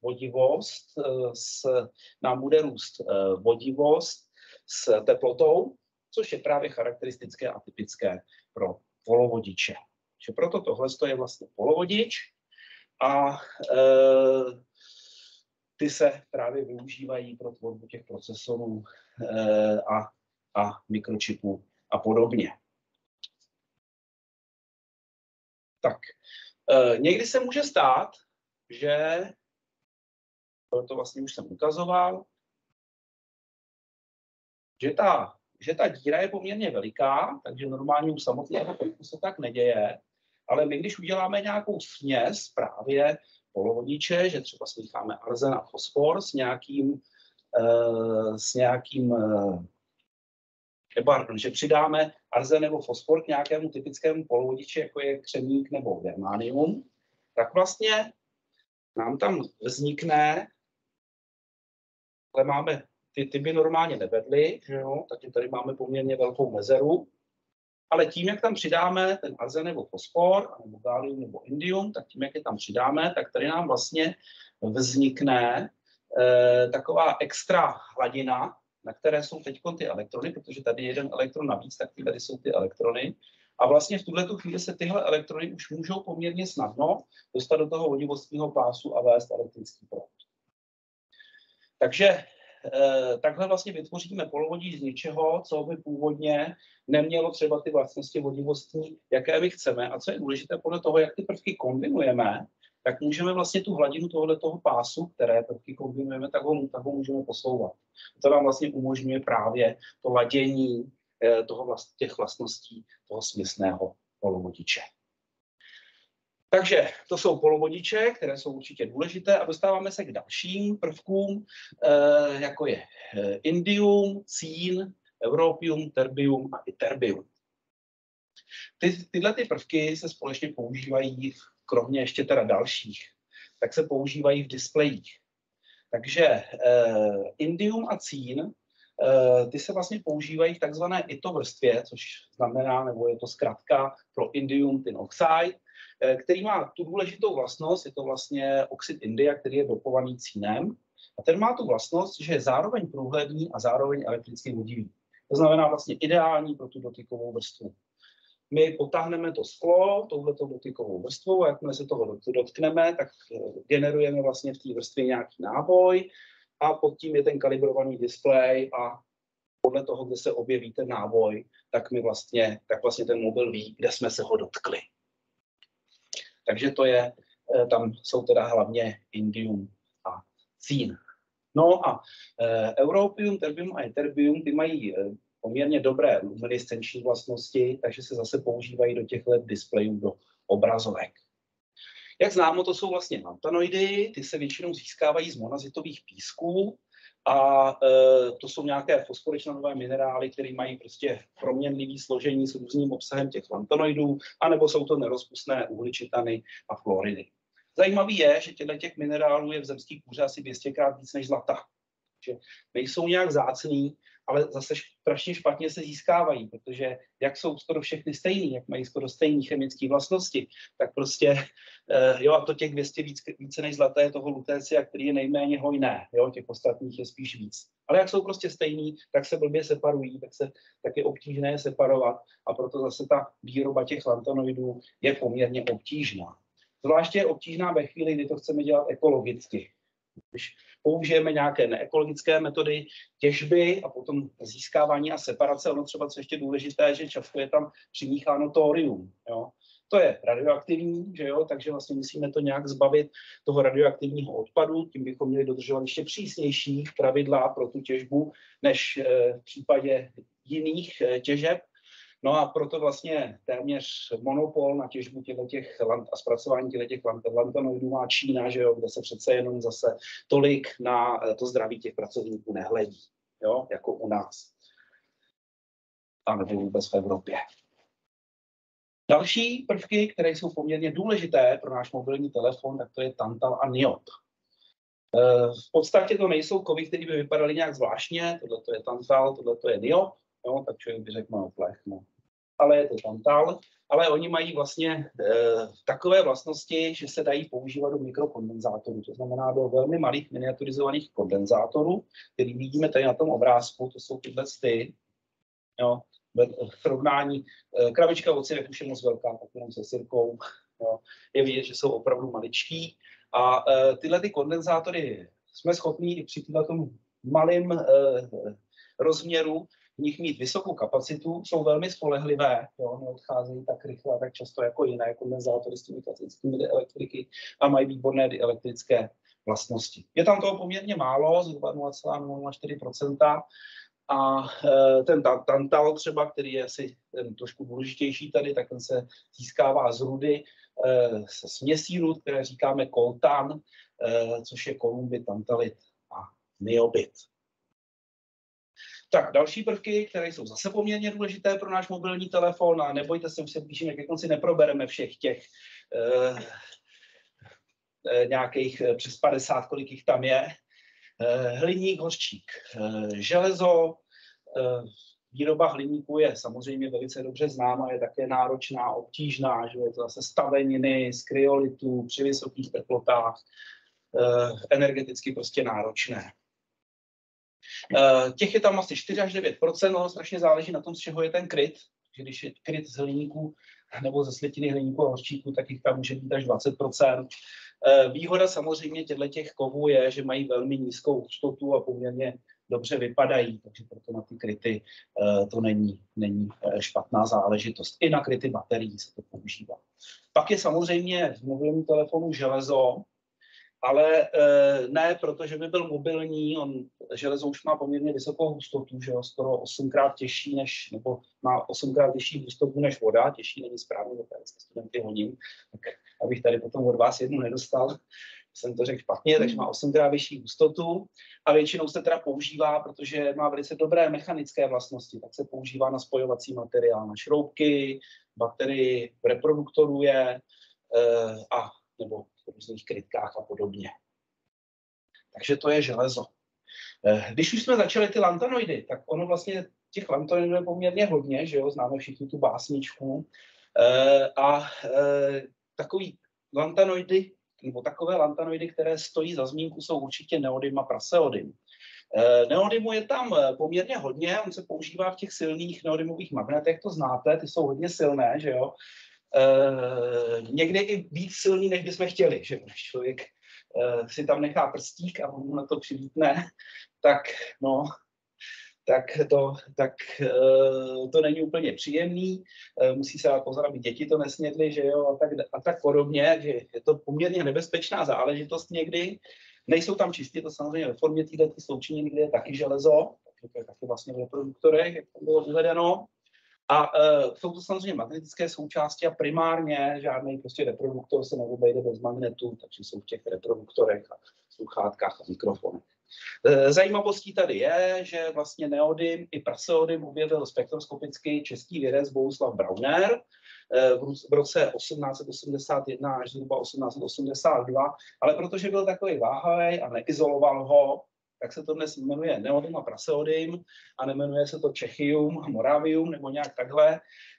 vodivost s teplotou, což je právě charakteristické a typické pro polovodiče. Že proto tohle je vlastně polovodič a ty se právě využívají pro tvorbu těch procesorů a mikročipů a podobně. Tak, někdy se může stát, že to vlastně už jsem ukazoval, že ta díra je poměrně veliká, takže normálně u samotného pohybu se tak neděje, ale my, když uděláme nějakou směs právě polovodiče, že třeba smícháme arzen a fosfor že přidáme arzen nebo fosfor k nějakému typickému polovodiči, jako je křemík nebo germanium, tak vlastně nám tam vznikne, ale máme, ty by normálně nevedly, že jo? Takže tady máme poměrně velkou mezeru, ale tím, jak tam přidáme ten arzen nebo fosfor, nebo gálium nebo indium, tak tím, jak je tam přidáme, tak tady nám vlastně vznikne taková extra hladina, na které jsou teď ty elektrony, protože tady je jeden elektron navíc, tak tady jsou ty elektrony. A vlastně v tuhletu chvíli se tyhle elektrony už můžou poměrně snadno dostat do toho vodivostního pásu a vést elektrický proud. Takže takhle vlastně vytvoříme polovodí z něčeho, co by původně nemělo třeba ty vlastnosti vodivostní, jaké my chceme. A co je důležité, podle toho, jak ty prvky kombinujeme, tak můžeme vlastně tu hladinu tohoto pásu, které prvky kombinujeme, tak ho můžeme posouvat. To nám vlastně umožňuje právě to ladění těch vlastností toho směsného polovodiče. Takže to jsou polovodiče, které jsou určitě důležité a dostáváme se k dalším prvkům, jako je indium, cín, europium, terbium a ytterbium. Tyhle ty prvky se společně používají, kromě ještě teda dalších, tak se používají v displejích. Takže indium a cín, ty se vlastně používají v takzvané ITO vrstvě, což znamená, nebo je to zkratka pro indium tin oxide, který má tu důležitou vlastnost, je to vlastně oxid india, který je dopovaný cínem. A ten má tu vlastnost, že je zároveň průhledný a zároveň elektricky vodivý. To znamená vlastně ideální pro tu dotykovou vrstvu. My potáhneme to sklo touhletou dotykovou vrstvou a jakmile se toho dotkneme, tak generujeme vlastně v té vrstvě nějaký náboj a pod tím je ten kalibrovaný displej a podle toho, kde se objeví ten náboj, tak vlastně ten mobil ví, kde jsme se ho dotkli. Takže to je, tam jsou teda hlavně indium a cín. No a europium, terbium a ytterbium, ty mají poměrně dobré luminescenční vlastnosti, takže se zase používají do těchto displejů, do obrazovek. Jak známo, to jsou vlastně lantanoidy, ty se většinou získávají z monazitových písků a to jsou nějaké fosforičnanové minerály, které mají prostě proměnlivý složení s různým obsahem těch lantanoidů, anebo jsou to nerozpustné uhličitany a fluoridy. Zajímavý je, že těch minerálů je v zemské kůře asi 200krát víc než zlata. Že nejsou nějak vzácný, ale zase strašně špatně se získávají, protože jak jsou skoro všechny stejný, jak mají skoro stejné chemické vlastnosti, tak prostě, jo, a to těch 200 více než zlaté je toho lutécia, který je nejméně hojné, jo, těch ostatních je spíš víc. Ale jak jsou prostě stejný, tak se blbě separují, tak je obtížné je separovat a proto zase ta výroba těch lantanoidů je poměrně obtížná. Zvláště je obtížná ve chvíli, kdy to chceme dělat ekologicky. Když použijeme nějaké neekologické metody těžby a potom získávání a separace, ono třeba co ještě důležité, že často je tam přimícháno thorium. Jo. To je radioaktivní, že jo, takže vlastně musíme to nějak zbavit toho radioaktivního odpadu, tím bychom měli dodržovat ještě přísnější pravidla pro tu těžbu, než v případě jiných těžeb. No a proto vlastně téměř monopol na těžbu a zpracování těch lantanoidů má Čína, že jo, kde se přece jenom zase tolik na to zdraví těch pracovníků nehledí, jo, jako u nás. A nebo vůbec v Evropě. Další prvky, které jsou poměrně důležité pro náš mobilní telefon, tak to je tantal a niod. V podstatě to nejsou kovy, které by vypadaly nějak zvláštně, tohle je tantal, tohle je niod, jo, tak člověk by řekl, no plech, no. Ale je to tantal, ale oni mají vlastně takové vlastnosti, že se dají používat do mikrokondenzátorů, to znamená do velmi malých miniaturizovaných kondenzátorů, který vidíme tady na tom obrázku, to jsou tyhle jo, v srovnání, krabička ocěvek už je moc velká, tak jenom se sirkou, jo, je vidět, že jsou opravdu maličký a tyhle ty kondenzátory jsme schopni i při tom malém rozměru v nich mít vysokou kapacitu, jsou velmi spolehlivé, jo, neodcházejí tak rychle a tak často jako jiné kondenzátory s těmi klasickými dielektriky a mají výborné dielektrické vlastnosti. Je tam toho poměrně málo, zhruba 0,04%, a ten tantal třeba, který je asi trošku důležitější tady, tak ten se získává z rudy, se směsí rud, které říkáme koltan, což je kolumbit, tantalit a niobit. Tak, další prvky, které jsou zase poměrně důležité pro náš mobilní telefon, a nebojte se, už se blížíme ke konci, neprobereme všech těch nějakých přes 50, kolik jich tam je. Hliník, hořčík, železo, výroba hliníku je samozřejmě velice dobře známá, je také náročná, obtížná, že je to zase staveniny z kryolitu při vysokých teplotách, energeticky prostě náročné. Těch je tam asi 4 až 9%, no strašně záleží na tom, z čeho je ten kryt, že když je kryt z hliníku nebo ze slitiny hliníku a hořčíku, tak jich tam může být až 20%. Výhoda samozřejmě těch kovů je, že mají velmi nízkou hustotu a poměrně dobře vypadají, takže proto na ty kryty to není špatná záležitost. I na kryty baterií se to používá. Pak je samozřejmě v mobilním telefonu železo, ale ne proto, že by byl mobilní, železo už má poměrně vysokou hustotu, že jo, skoro 8krát těžší nebo má 8krát vyšší hustotu než voda, těžší není správně, tady jste studenty honím, tak abych tady potom od vás jednu nedostal, jsem to řekl špatně, takže má 8krát vyšší hustotu a většinou se teda používá, protože má velice dobré mechanické vlastnosti, tak se používá na spojovací materiál, na šroubky, baterii, reproduktorů a nebo v různých krytkách a podobně. Takže to je železo. Když už jsme začali ty lantanoidy, tak ono vlastně těch lantanoidů je poměrně hodně, že jo, známe všichni tu básničku. Takový lantanoidy, nebo takové lantanoidy, které stojí za zmínku, jsou určitě neodym a praseodym. Neodymu je tam poměrně hodně, on se používá v těch silných neodymových magnetech, to znáte, ty jsou hodně silné, že jo. Někdy i víc silný, než bychom chtěli, že když člověk si tam nechá prstík a on na to přivítne, tak to není úplně příjemný. Musí se dát pozor, aby děti to nesnědly, že jo, a tak podobně, že je to poměrně nebezpečná záležitost někdy. Nejsou tam čistě, to samozřejmě ve formě této sloučeniny, kde je taky železo, takže to je taky vlastně v reproduktorech, jak to bylo uvedeno. A jsou to samozřejmě magnetické součásti a primárně žádný prostě reproduktor se neobejde bez magnetu, takže jsou v těch reproduktorech a sluchátkách a mikrofonech. Zajímavostí tady je, že vlastně neodym i praseodym objevil spektroskopický český vědec Bohuslav Brauner v roce 1881 až zhruba 1882, ale protože byl takový váhavý a neizoloval ho, tak se to dnes jmenuje neodym a praseodym a nemenuje se to Čechium a Moravium nebo nějak takhle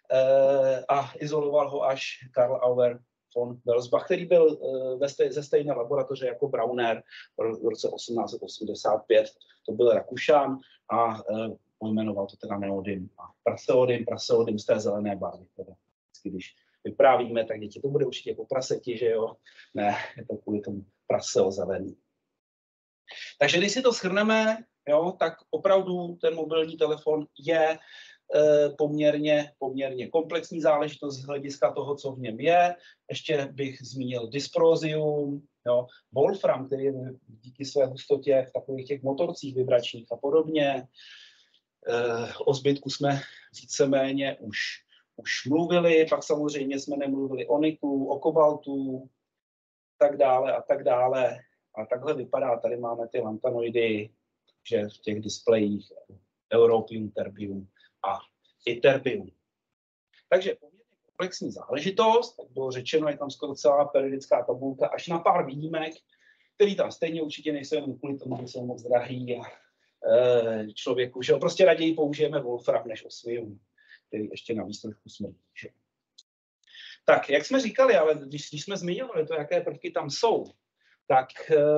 a izoloval ho až Karl Auer von Welsbach, který byl ze stejné laboratoře jako Brauner v roce 1885. To byl Rakušan a pojmenoval to teda neodym a praseodym z té zelené barvy. Když vyprávíme, tak děti to bude určitě po praseti, že jo? Ne, je to kvůli tomu praseo zelený. Takže když si to shrneme, jo, tak opravdu ten mobilní telefon je poměrně komplexní záležitost z hlediska toho, co v něm je. Ještě bych zmínil dysprozium, jo, wolfram, který je díky své hustotě v takových těch motorcích vibračních a podobně. O zbytku jsme víceméně už mluvili, pak samozřejmě jsme nemluvili o niklu, o kobaltu, tak dále. A takhle vypadá, tady máme ty lantanoidy, že v těch displejích europium, terbium a ytterbium. Takže poměrně komplexní záležitost, tak bylo řečeno, je tam skoro celá periodická tabulka, až na pár výjimek, který tam stejně určitě nejsou jen kvůli tomu, že jsou moc drahý a člověku, že prostě raději použijeme wolfram než osmium, který ještě navíc trošku smrdí. Tak, jak jsme říkali, ale když jsme zmiňovali to, jaké prvky tam jsou, tak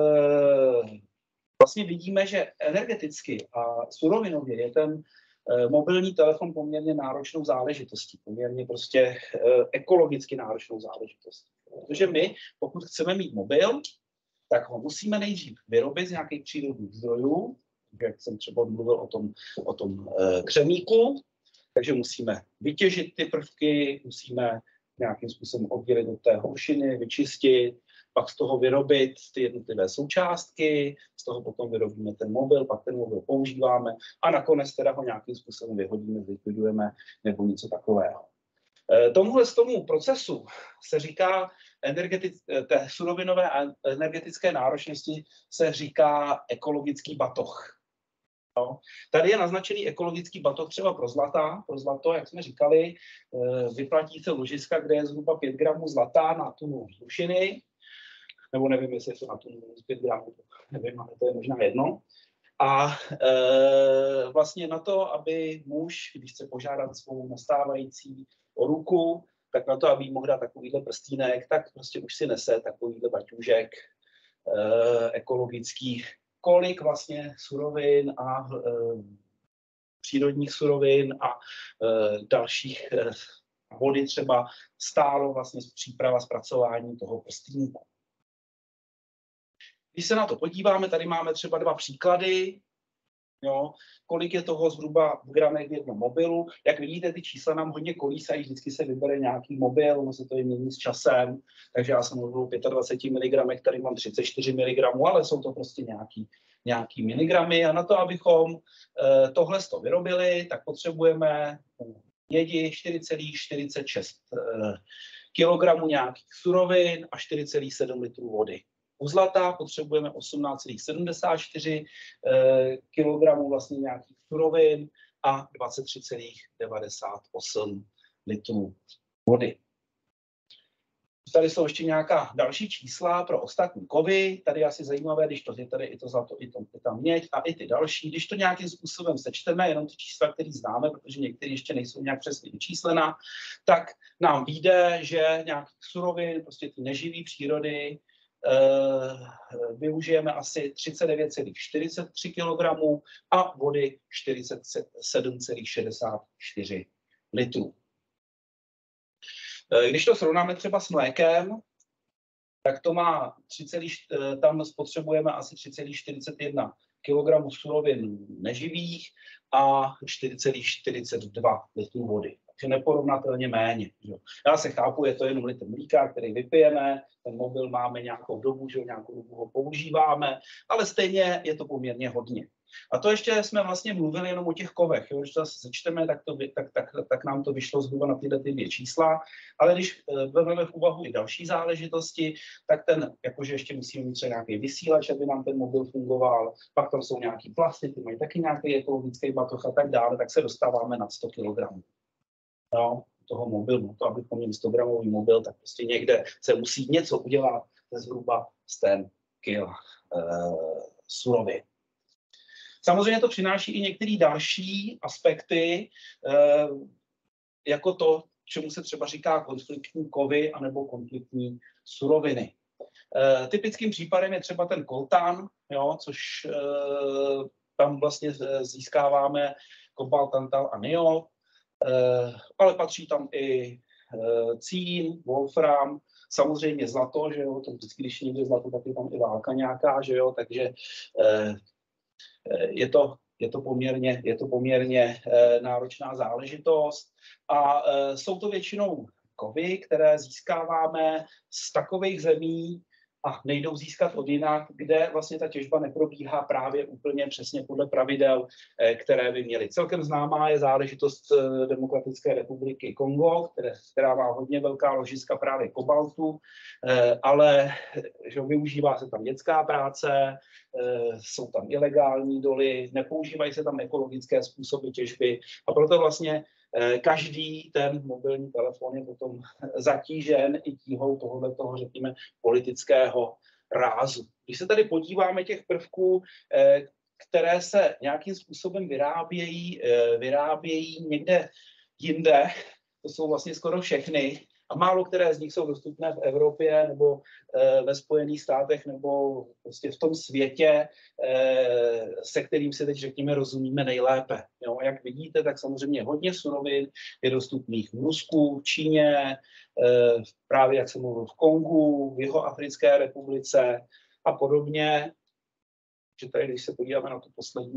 vlastně vidíme, že energeticky a surovinově je ten mobilní telefon poměrně náročnou záležitostí, poměrně prostě ekologicky náročnou záležitostí. Protože my, pokud chceme mít mobil, tak ho musíme nejdřív vyrobit z nějakých přírodních zdrojů, jak jsem třeba mluvil o tom křemíku, takže musíme vytěžit ty prvky, musíme nějakým způsobem oddělit od té houšiny, vyčistit, pak z toho vyrobit ty jednotlivé součástky, z toho potom vyrobíme ten mobil, pak ten mobil používáme a nakonec teda ho nějakým způsobem vyhodíme, zlikvidujeme nebo něco takového. Tomuhle procesu se říká té surovinové a energetické náročnosti se říká ekologický batoh. No. Tady je naznačený ekologický batoh třeba pro zlato, jak jsme říkali, vyplatí se ložiska, kde je zhruba 5 gramů zlata na tunu hlušiny, nebo nevím, jestli je to na tunu 5 gramů, nevím, ale to je možná jedno. A vlastně na to, aby muž, když chce požádat svou nastávající o ruku, tak na to, aby jí mohl dát takovýhle prstínek, tak prostě už si nese takovýhle baťůžek ekologický, kolik vlastně surovin a přírodních surovin a dalších vody třeba stálo vlastně příprava zpracování toho prstínku. Když se na to podíváme, tady máme třeba 2 příklady, jo, kolik je toho zhruba v gramech v jednom mobilu. Jak vidíte, ty čísla nám hodně kolísají, vždycky se vybere nějaký mobil, ono se to mění s časem, takže já jsem mluvil o 25 mg, tady mám 34 mg, ale jsou to prostě nějaký miligramy a na to, abychom tohle vyrobili, tak potřebujeme mědi 4,46 kg nějakých surovin a 4,7 litrů vody. U zlata potřebujeme 18,74 kg vlastně nějakých surovin a 23,98 litrů vody. Tady jsou ještě nějaká další čísla pro ostatní kovy. Tady je asi zajímavé, když to je tady i to zlato, i ta měď a i ty další. Když to nějakým způsobem sečteme, jenom ty čísla, které známe, protože některé ještě nejsou nějak přesně vyčíslena, tak nám vyjde, že nějakých surovin, prostě ty neživý přírody, využijeme asi 39,43 kg a vody 47,64 litrů. Když to srovnáme třeba s mlékem, tak to má tam spotřebujeme asi 3,41 kg surovin neživých a 4,42 litrů vody. Takže neporovnatelně méně. Že? Já se chápu, je to jenom litr mlíka, který vypijeme, ten mobil máme nějakou dobu, že nějakou dobu ho používáme, ale stejně je to poměrně hodně. A to ještě jsme vlastně mluvili jenom o těch kovech. Jo? Když to sečteme, tak nám to vyšlo zhruba na tyhle 2 čísla. Ale když vezmeme v úvahu i další záležitosti, tak jakože ještě musíme mít třeba nějaký vysílač, aby nám ten mobil fungoval. Pak tam jsou nějaký plasty, ty mají taky nějaký ekologický batoh a tak dále, tak se dostáváme na 100 kg. No, toho mobilu. To, abychom měli 100 gramový mobil, tak prostě někde se musí něco udělat ze zhruba 100 kg surovin. Samozřejmě to přináší i některé další aspekty, jako to, čemu se třeba říká konfliktní kovy anebo konfliktní suroviny. Typickým případem je třeba ten koltan, jo, což tam vlastně získáváme kobalt, tantal a niod, ale patří tam i cín, wolfram, samozřejmě zlato, že jo, to vždycky, když někde zlato, tak je tam i válka nějaká, že jo, takže je to poměrně náročná záležitost a jsou to většinou kovy, které získáváme z takových zemí a nejdou získat od jinak, kde vlastně ta těžba neprobíhá právě úplně přesně podle pravidel, které by měly. Celkem známá je záležitost Demokratické republiky Kongo, která má hodně velká ložiska právě kobaltu, ale že využívá se tam dětská práce, jsou tam ilegální doly, nepoužívají se tam ekologické způsoby těžby a proto vlastně každý ten mobilní telefon je potom zatížen i tíhou tohoto, řekněme, politického rázu. Když se tady podíváme těch prvků, které se nějakým způsobem vyrábějí někde jinde, to jsou vlastně skoro všechny, a málo které z nich jsou dostupné v Evropě nebo ve Spojených státech nebo prostě v tom světě, se kterým si teď, řekněme, rozumíme nejlépe. Jo? Jak vidíte, tak samozřejmě hodně surovin je dostupných v Rusku, v Číně, právě, jak jsem mluvil, v Kongu, v Jihoafrické republice a podobně. Že tady, když se podíváme na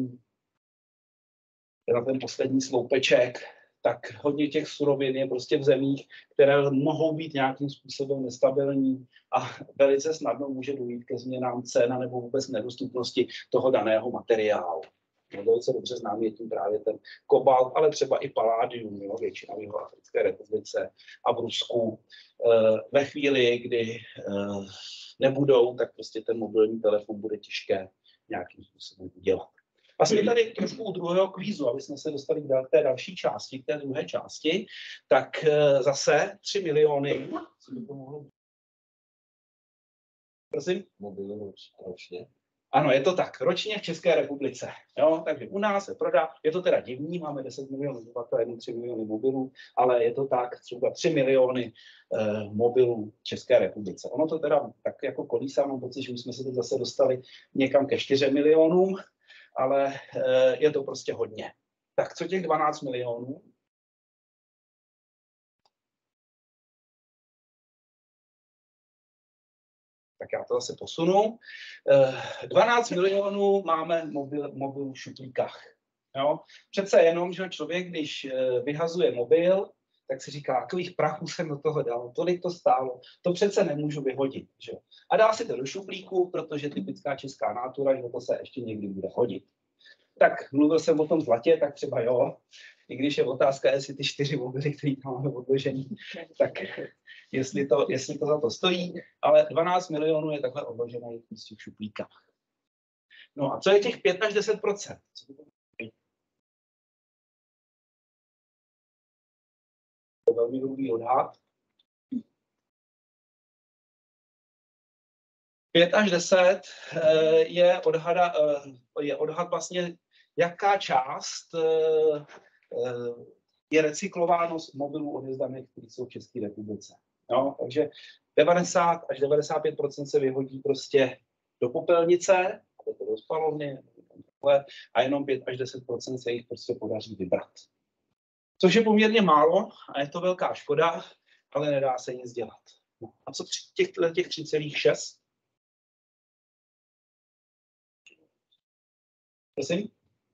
ten poslední sloupeček, tak hodně těch surovin je prostě v zemích, které mohou být nějakým způsobem nestabilní a velice snadno může dojít ke změnám cen nebo vůbec nedostupnosti toho daného materiálu. No, velice dobře známý je tím právě ten kobalt, ale třeba i paládium, jo, většina v Jihoafrické republice a v Rusku. Ve chvíli, kdy nebudou, tak prostě ten mobilní telefon bude těžké nějakým způsobem udělat. A jsme tady trošku u druhého kvízu, aby jsme se dostali k té další části, k té druhé části, tak zase 3 miliony. Co by to mohlo být? Prosím? Mobilů ročně. Ano, je to tak, ročně v České republice. Jo? Takže u nás se prodá, je to teda divný, máme 10 milionů obyvatel, 3 miliony mobilů, ale je to tak, třeba 3 miliony mobilů v České republice. Ono to teda tak jako kolísá, mám pocit, že už jsme se teď zase dostali někam ke 4 milionům, ale je to prostě hodně. Tak co těch 12 milionů? Tak já to zase posunu. 12 milionů máme mobil v šuplíkách. Jo? Přece jenom, že člověk, když vyhazuje mobil, tak si říká, kolik prachů jsem do toho dal, tolik to stálo, to přece nemůžu vyhodit. Že? A dá si to do šuplíku, protože typická česká nátura, že to se ještě někdy bude hodit. Tak mluvil jsem o tom zlatě, tak třeba jo, i když je otázka, jestli ty 4 mobily, které tam máme odložený, tak jestli to za to stojí, ale 12 milionů je takhle odložený v těch šuplíkách. No a co je těch 5 až 10%? To je velmi hrubý odhad. 5 až 10 je odhad vlastně, jaká část je recyklováno z mobilů odevzdaných, které jsou v České republice. No, takže 90 až 95% se vyhodí prostě do popelnice, do spalovny, a jenom 5 až 10% se jich prostě podaří vybrat. Což je poměrně málo a je to velká škoda, ale nedá se nic dělat. No, a co těch 3,6? Prosím?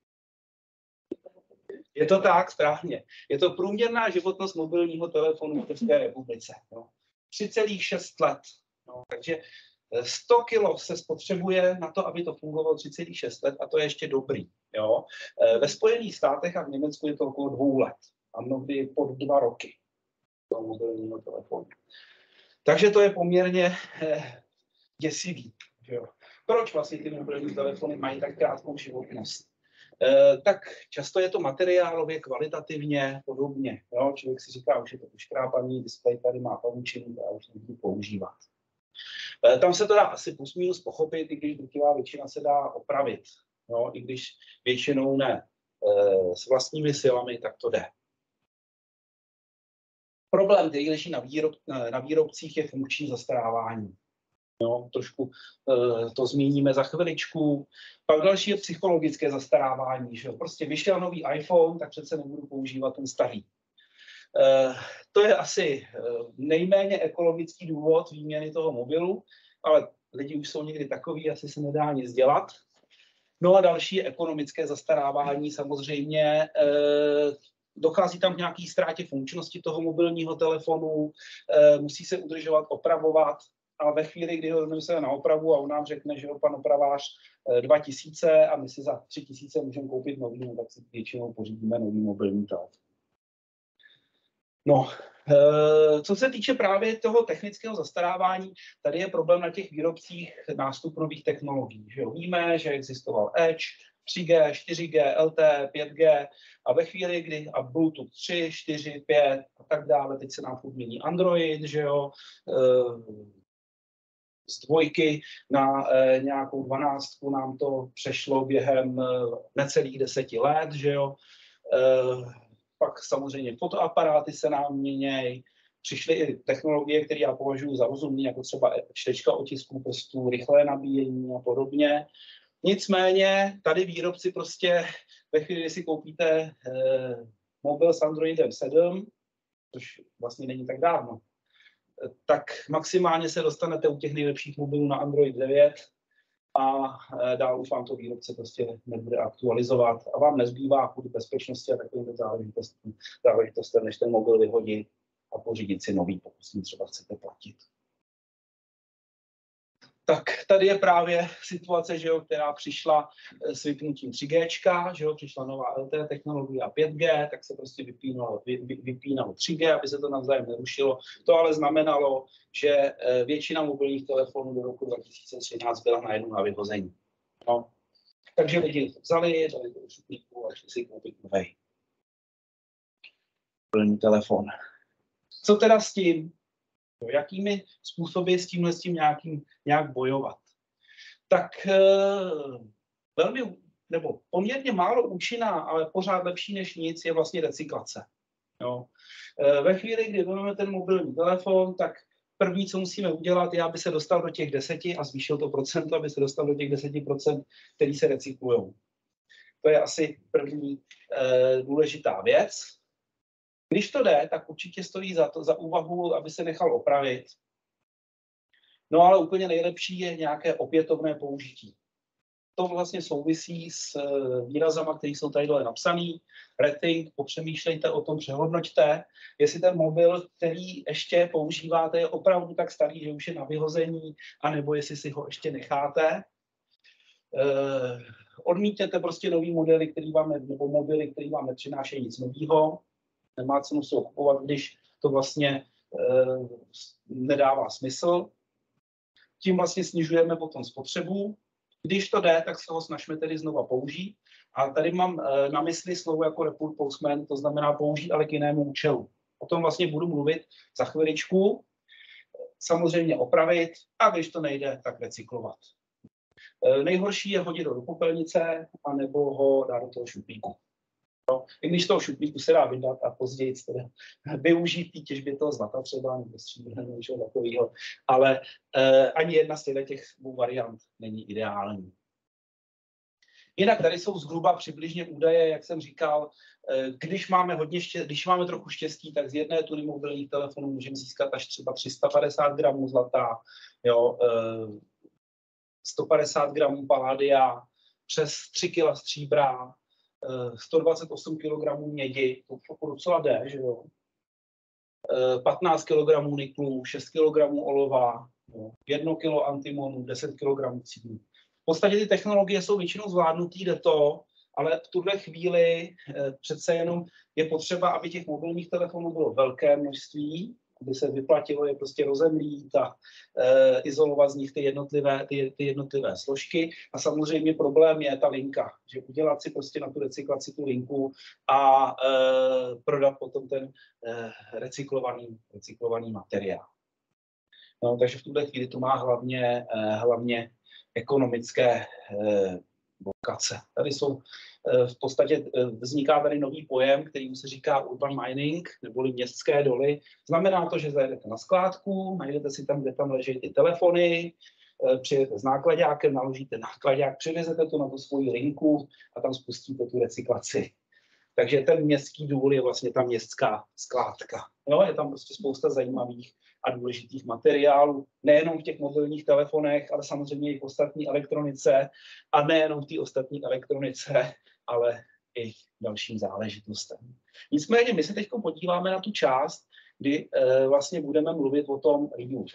Je to tak, správně. Je to průměrná životnost mobilního telefonu v České republice. No. 3,6 let. No, takže 100 kg se spotřebuje na to, aby to fungovalo 3,6 let a to je ještě dobrý. Jo. Ve Spojených státech a v Německu je to okolo 2 let a mnohdy pod 2 roky toho mobilního telefonu. Takže to je poměrně děsivý. Jo. Proč vlastně ty mobilní telefony mají tak krátkou životnost? Tak často je to materiálově, kvalitativně, podobně. Jo? Člověk si říká, už je to uškrápaný, displej tady má pavučinu, já už nebudu používat. Tam se to dá asi plus minus pochopit, i když drtivá většina se dá opravit. Jo? I když většinou ne s vlastními silami, tak to jde. Problém, který leží na výrobcích, je funkční zastarávání. Jo, trošku to zmíníme za chviličku. Pak další je psychologické zastarávání. Že? Prostě vyšel nový iPhone, tak přece nebudu používat ten starý. To je asi nejméně ekologický důvod výměny toho mobilu, ale lidi už jsou někdy takový, asi se nedá nic dělat. No a další je ekonomické zastarávání. Samozřejmě dochází tam k nějaký ztrátě funkčnosti toho mobilního telefonu, musí se udržovat, opravovat. A ve chvíli, kdy ho doneseme na opravu a on nám řekne, že ho pan opravář 2000 a my si za 3000 můžeme koupit nový, tak si většinou pořídíme nový mobilní telefon. No, co se týče právě toho technického zastarávání, tady je problém na těch výrobcích nástupu nových technologií. Že jo? Víme, že existoval Edge, 3G, 4G, LTE, 5G a ve chvíli, kdy a Bluetooth 3, 4, 5 a tak dále, teď se nám furt mění Android, že jo, z 2 na nějakou 12 nám to přešlo během necelých 10 let, že jo. Pak samozřejmě fotoaparáty se nám měnějí, přišly i technologie, které já považuji za rozumné, jako třeba čtečka otisků prstů, rychlé nabíjení a podobně. Nicméně tady výrobci prostě ve chvíli, kdy si koupíte mobil s Androidem 7, což vlastně není tak dávno, tak maximálně se dostanete u těch nejlepších mobilů na Android 9 a dál už vám to výrobce prostě nebude aktualizovat a vám nezbývá kvůli bezpečnosti a takovým záležitostem, než ten mobil vyhodit a pořídit si nový, pokud si třeba chcete platit. Tak tady je právě situace, že jo, která přišla s vypnutím 3G, že jo, přišla nová LTE technologie a 5G, tak se prostě vypínalo 3G, aby se to navzájem nerušilo. To ale znamenalo, že většina mobilních telefonů do roku 2013 byla najednou na vyhození. No. Takže lidi to vzali, dali to do šuplíku a šli si koupit nový mobilní telefon. Co teda s tím? Jakými způsoby s tímhle s tím nějak bojovat? Tak velmi, nebo poměrně málo účinná, ale pořád lepší než nic, je vlastně recyklace. Jo. Ve chvíli, kdy máme ten mobilní telefon, tak první, co musíme udělat, je, aby se dostal do těch 10 a zvýšil to procento, aby se dostal do těch 10%, který se recyklujou. To je asi první důležitá věc. Když to jde, tak určitě stojí za úvahu, aby se nechal opravit. No ale úplně nejlepší je nějaké opětovné použití. To vlastně souvisí s výrazama, které jsou tady dole napsaný. Rethink, popřemýšlejte o tom, přehodnoťte, jestli ten mobil, který ještě používáte, je opravdu tak starý, že už je na vyhození, anebo jestli si ho ještě necháte. Odmítněte prostě nový modely, nebo mobily, který vám nepřinášejí nic nového. Nemá cenu se ho kupovat, když to vlastně nedává smysl. Tím vlastně snižujeme potom spotřebu. Když to jde, tak se ho snažíme tedy znova použít. A tady mám na mysli slovo jako report postman, to znamená použít, ale k jinému účelu. O tom vlastně budu mluvit za chviličku. Samozřejmě opravit a když to nejde, tak recyklovat. Nejhorší je hodit do popelnice anebo ho dát do toho šuplíku. No, i když toho šuplíku se dá vydat a později využít té těžbě toho zlata třeba nebo stříbra nebo něčeho takového, ale ani jedna z těch variant není ideální. Jinak tady jsou zhruba přibližně údaje, jak jsem říkal, když máme trochu štěstí, tak z jedné tuny mobilních telefonů můžeme získat až třeba 350 gramů zlata, jo, 150 gramů paládia, přes 3 kg stříbra, 128 kg mědi, to docela jde, že jo. 15 kg niklu, 6 kg olova, 1 kg antimonu, 10 kg cínu. V podstatě ty technologie jsou většinou zvládnutý, jde to, ale v tuhle chvíli přece jenom je potřeba, aby těch mobilních telefonů bylo velké množství, aby se vyplatilo je prostě rozemlít a izolovat z nich ty jednotlivé složky. A samozřejmě problém je ta linka, že udělat si prostě na tu recyklaci tu linku a prodat potom ten recyklovaný materiál. No, takže v tuhle chvíli to má hlavně ekonomické vokace. Tady jsou v podstatě vzniká tady nový pojem, kterým se říká urban mining, neboli městské doly. Znamená to, že zajedete na skládku, najdete si tam, kde tam leží ty telefony, přijedete s náklaďákem, naložíte náklaďák, přivezete to na tu svoji linku a tam spustíte tu recyklaci. Takže ten městský důl je vlastně ta městská skládka. Jo, je tam prostě spousta zajímavých a důležitých materiálů, nejenom v těch mobilních telefonech, ale samozřejmě i v ostatní elektronice a nejenom v té ostatní elektronice, ale i dalším záležitostem. Nicméně my se teď podíváme na tu část, kdy vlastně budeme mluvit o tom reuse.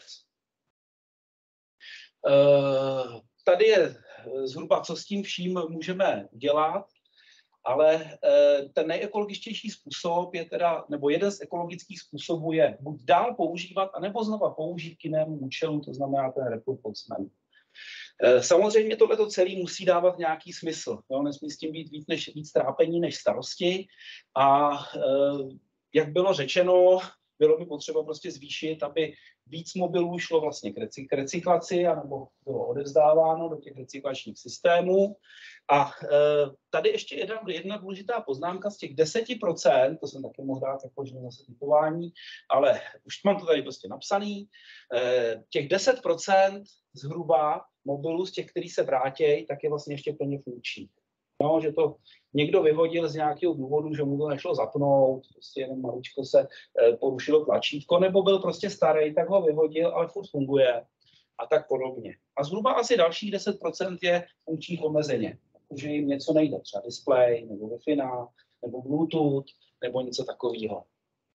Tady je zhruba, co s tím vším můžeme dělat, ale ten nejekologičtější způsob je teda, nebo jeden z ekologických způsobů je buď dál používat, anebo znova použít k jinému účelu, to znamená ten repurposement. Samozřejmě tohleto celé musí dávat nějaký smysl. Jo? Nesmí s tím být víc trápení než starosti. A jak bylo řečeno, bylo by potřeba prostě zvýšit, aby víc mobilů šlo vlastně k recyklaci, anebo bylo odevzdáváno do těch recyklačních systémů. A tady ještě jedna důležitá poznámka z těch 10%, to jsem taky mohl dát jako zase typování, ale už mám to tady prostě napsaný, těch 10% zhruba mobilů z těch, který se vrátí, tak je vlastně ještě plně funkční. No, že to někdo vyhodil z nějakého důvodu, že mu to nešlo zapnout, prostě jenom maličko se porušilo tlačítko, nebo byl prostě starý, tak ho vyhodil, ale furt funguje a tak podobně. A zhruba asi dalších 10% je funkčních omezeně, že jim něco nejde, třeba displej, nebo Wi-Fi, nebo Bluetooth, nebo něco takového.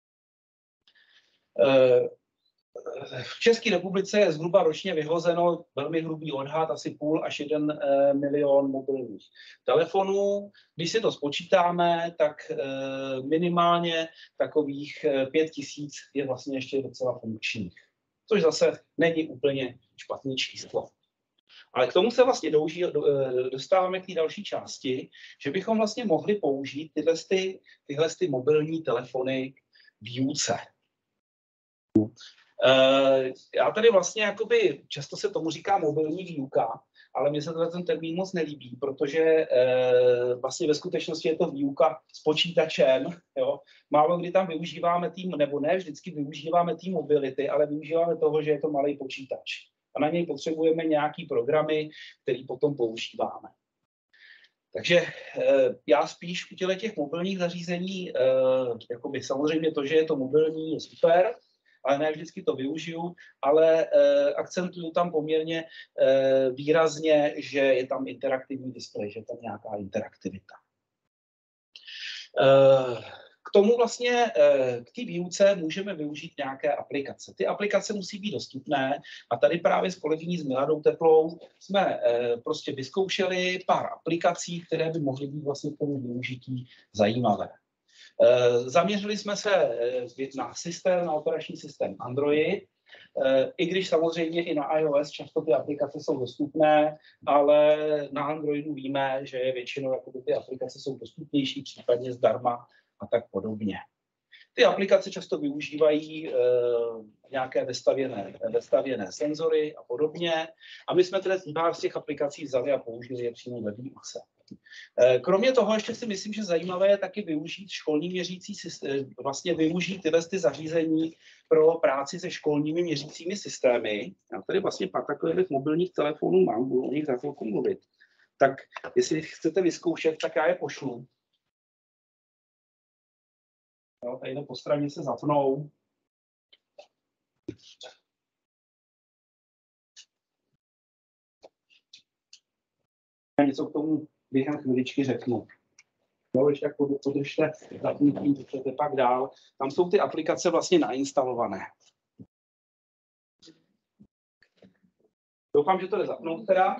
V České republice je zhruba ročně vyhozeno velmi hrubý odhad, asi 0,5 až 1 milion mobilních telefonů. Když si to spočítáme, tak minimálně takových 5 000 je vlastně ještě docela funkčních. Což zase není úplně špatný číslo. Ale k tomu se vlastně dostáváme k té další části, že bychom vlastně mohli použít tyhle mobilní telefony k výuce. Já tady vlastně jakoby, často se tomu říká mobilní výuka, ale mně se ten termín moc nelíbí, protože vlastně ve skutečnosti je to výuka s počítačem. Jo? Málo kdy tam využíváme nebo ne vždycky využíváme mobility, ale využíváme toho, že je to malý počítač. A na něj potřebujeme nějaký programy, který potom používáme. Takže já spíš u těch mobilních zařízení, jakoby samozřejmě to, že je to mobilní, je super, ale ne vždycky to využiju, ale akcentuju tam poměrně výrazně, že je tam interaktivní displej, že je tam nějaká interaktivita. K tomu vlastně, k té výuce můžeme využít nějaké aplikace. Ty aplikace musí být dostupné a tady právě s kolegyní s Miladou Teplou jsme prostě vyzkoušeli pár aplikací, které by mohly být vlastně k tomu využití zajímavé. Zaměřili jsme se na systém, na operační systém Android, i když samozřejmě i na iOS často ty aplikace jsou dostupné, ale na Androidu víme, že většinou jakoby ty aplikace jsou dostupnější, případně zdarma a tak podobně. Ty aplikace často využívají nějaké vestavěné senzory a podobně. A my jsme tedy pár z těch aplikací vzali a použili je přímo ve výuce. Kromě toho ještě si myslím, že zajímavé je taky využít školní měřící systém, vlastně využít ty zařízení pro práci se školními měřícími systémy. Já tady vlastně pár takových mobilních telefonů mám, budu o nich za chvilku mluvit. Tak jestli chcete vyzkoušet, tak já je pošlu. Jo, tady po straně se zapnou. Já něco k tomu během chviličky řeknu. No, ještě jak podržte zapnutím, můžete pak dál. Tam jsou ty aplikace vlastně nainstalované. Doufám, že to jde zapnout teda.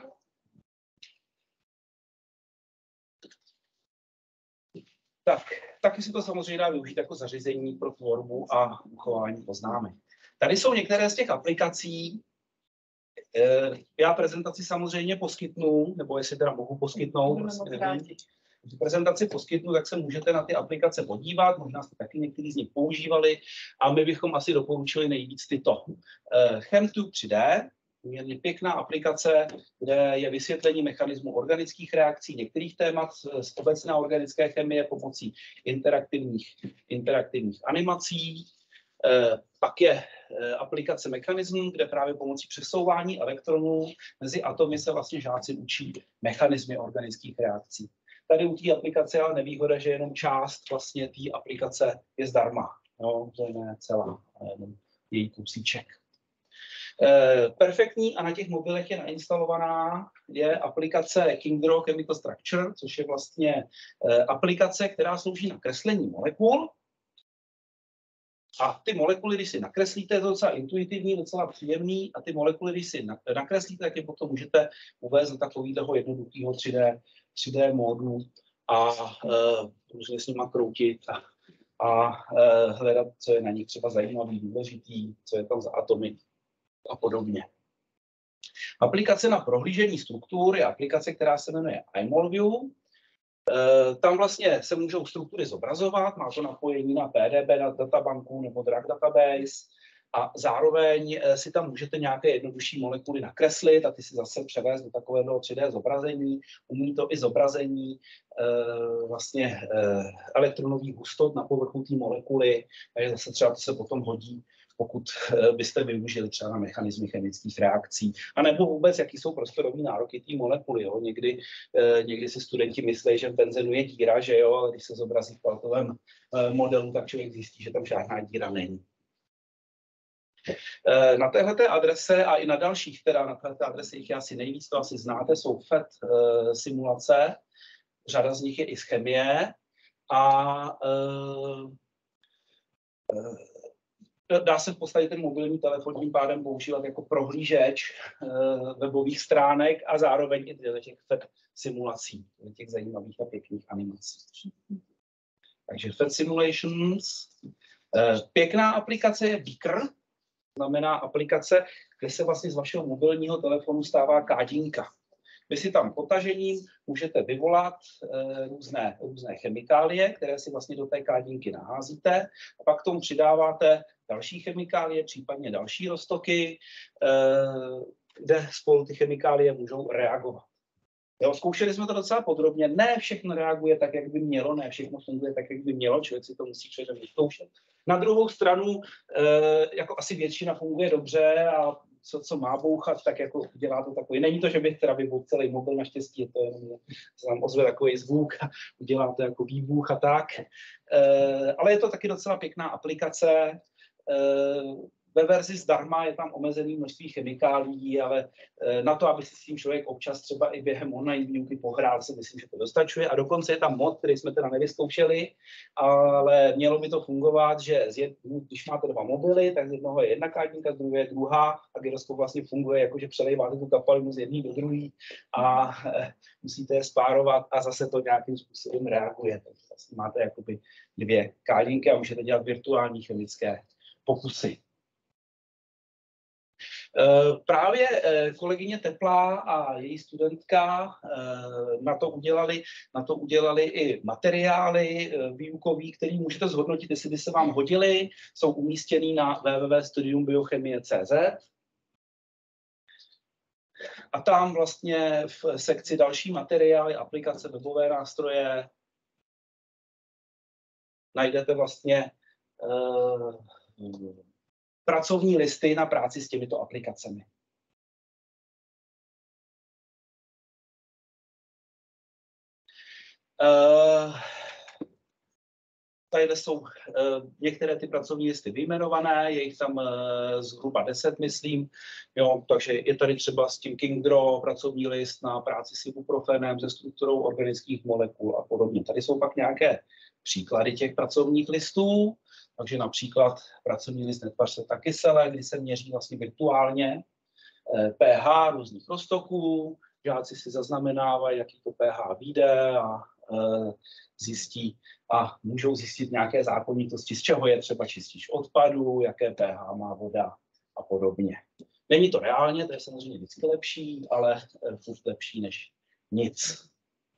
Tak, taky si to samozřejmě dá využít jako zařízení pro tvorbu a uchování poznámek. Tady jsou některé z těch aplikací. Já prezentaci samozřejmě poskytnu, nebo jestli teda mohu poskytnout, prezentaci poskytnu, tak se můžete na ty aplikace podívat, možná jste taky některý z nich používali a my bychom asi doporučili nejvíc tyto. ChemTube 3D, poměrně pěkná aplikace, kde je vysvětlení mechanismu organických reakcí, některých témat z obecné organické chemie pomocí interaktivních animací. Pak je aplikace mechanismů, kde právě pomocí přesouvání elektronů mezi atomy se vlastně žáci učí mechanismy organických reakcí. Tady u té aplikace ale nevýhoda, že jenom část vlastně té aplikace je zdarma. No, to je ne celá, jenom její kousíček. Perfektní a na těch mobilech je nainstalovaná je aplikace KingDraw Chemical Structure, což je vlastně aplikace, která slouží na kreslení molekul. A ty molekuly, když si nakreslíte, je to docela intuitivní, docela příjemný, a ty molekuly, když si nakreslíte, tak je potom můžete uvést do takového jednoduchého 3D módu a můžete s nima kroutit a hledat, co je na nich třeba zajímavý, důležitý, co je tam za atomy a podobně. Aplikace na prohlížení struktur je aplikace, která se jmenuje iMolview. Tam vlastně se můžou struktury zobrazovat, má to napojení na PDB databanku nebo drug database a zároveň si tam můžete nějaké jednodušší molekuly nakreslit a ty si zase převést do takového 3D zobrazení. Umí to i zobrazení vlastně elektronových hustot na povrchu té molekuly, takže zase třeba to se potom hodí, pokud byste využili třeba na mechanizmy chemických reakcí, anebo vůbec, jaký jsou prostorový nároky té molekuly. Jo? Někdy si studenti myslí, že v benzenu je díra, že jo, ale když se zobrazí v kvaltovém modelu, tak člověk zjistí, že tam žádná díra není. Na téhleté adrese a i na dalších, teda na téhleté adrese jich asi nejvíc, to asi znáte, jsou FET simulace, řada z nich je i z chemie a dá se v podstatě ten mobilní telefon tím pádem používat jako prohlížeč webových stránek a zároveň i těch FET simulací, těch zajímavých a pěkných animací. Takže FET Simulations. Pěkná aplikace je Beaker, znamená aplikace, kde se vlastně z vašeho mobilního telefonu stává kádínka. Vy si tam potažením můžete vyvolat různé chemikálie, které si vlastně do té kádínky naházíte, a pak k tomu přidáváte další chemikálie, případně další roztoky, kde spolu ty chemikálie můžou reagovat. Jo, zkoušeli jsme to docela podrobně, ne všechno reaguje tak, jak by mělo, ne všechno funguje tak, jak by mělo, člověk si to musí předem vyzkoušet. Na druhou stranu, jako asi většina funguje dobře a co má bouchat, tak jako udělá to takový. Není to, že bych teda vybuch celý mobil, naštěstí je to jenom, se tam ozve takový zvuk a udělá to jako výbuch a tak. Ale je to taky docela pěkná aplikace. Ve verzi zdarma je tam omezené množství chemikálií, ale na to, aby si s tím člověk občas třeba i během online výuky pohrál, si myslím, že to dostačuje. A dokonce je tam mod, který jsme teda nevyzkoušeli, ale mělo by to fungovat, že když máte 2 mobily, tak z jednoho je jedna kádníka, z druhé je druhá a gyroskop vlastně funguje jako, že přelejváte tu kapalinu z jedné do druhé a musíte je spárovat a zase to nějakým způsobem reaguje. Takže vlastně máte jakoby 2 kádínky a můžete dělat virtuální chemické pokusy. Právě kolegyně Teplá a její studentka na to udělali i materiály výukový, který můžete zhodnotit, jestli by se vám hodily. Jsou umístěný na www.studiumbiochemie.cz a tam vlastně v sekci další materiály, aplikace, webové nástroje najdete vlastně pracovní listy na práci s těmito aplikacemi. Tady jsou některé ty pracovní listy vyjmenované, je jich tam zhruba 10, myslím. Jo, takže je tady třeba s tím Kingdro pracovní list na práci s ibuprofenem, se strukturou organických molekul a podobně. Tady jsou pak nějaké příklady těch pracovních listů. Takže například pracovní list Netvař se taky kysele, kdy se měří vlastně virtuálně pH různých roztoků. Žáci si zaznamenávají, jaký to pH vyjde a můžou zjistit nějaké zákonitosti, z čeho je třeba čistič odpadu, jaké pH má voda a podobně. Není to reálně, to je samozřejmě vždycky lepší, ale furt lepší než nic.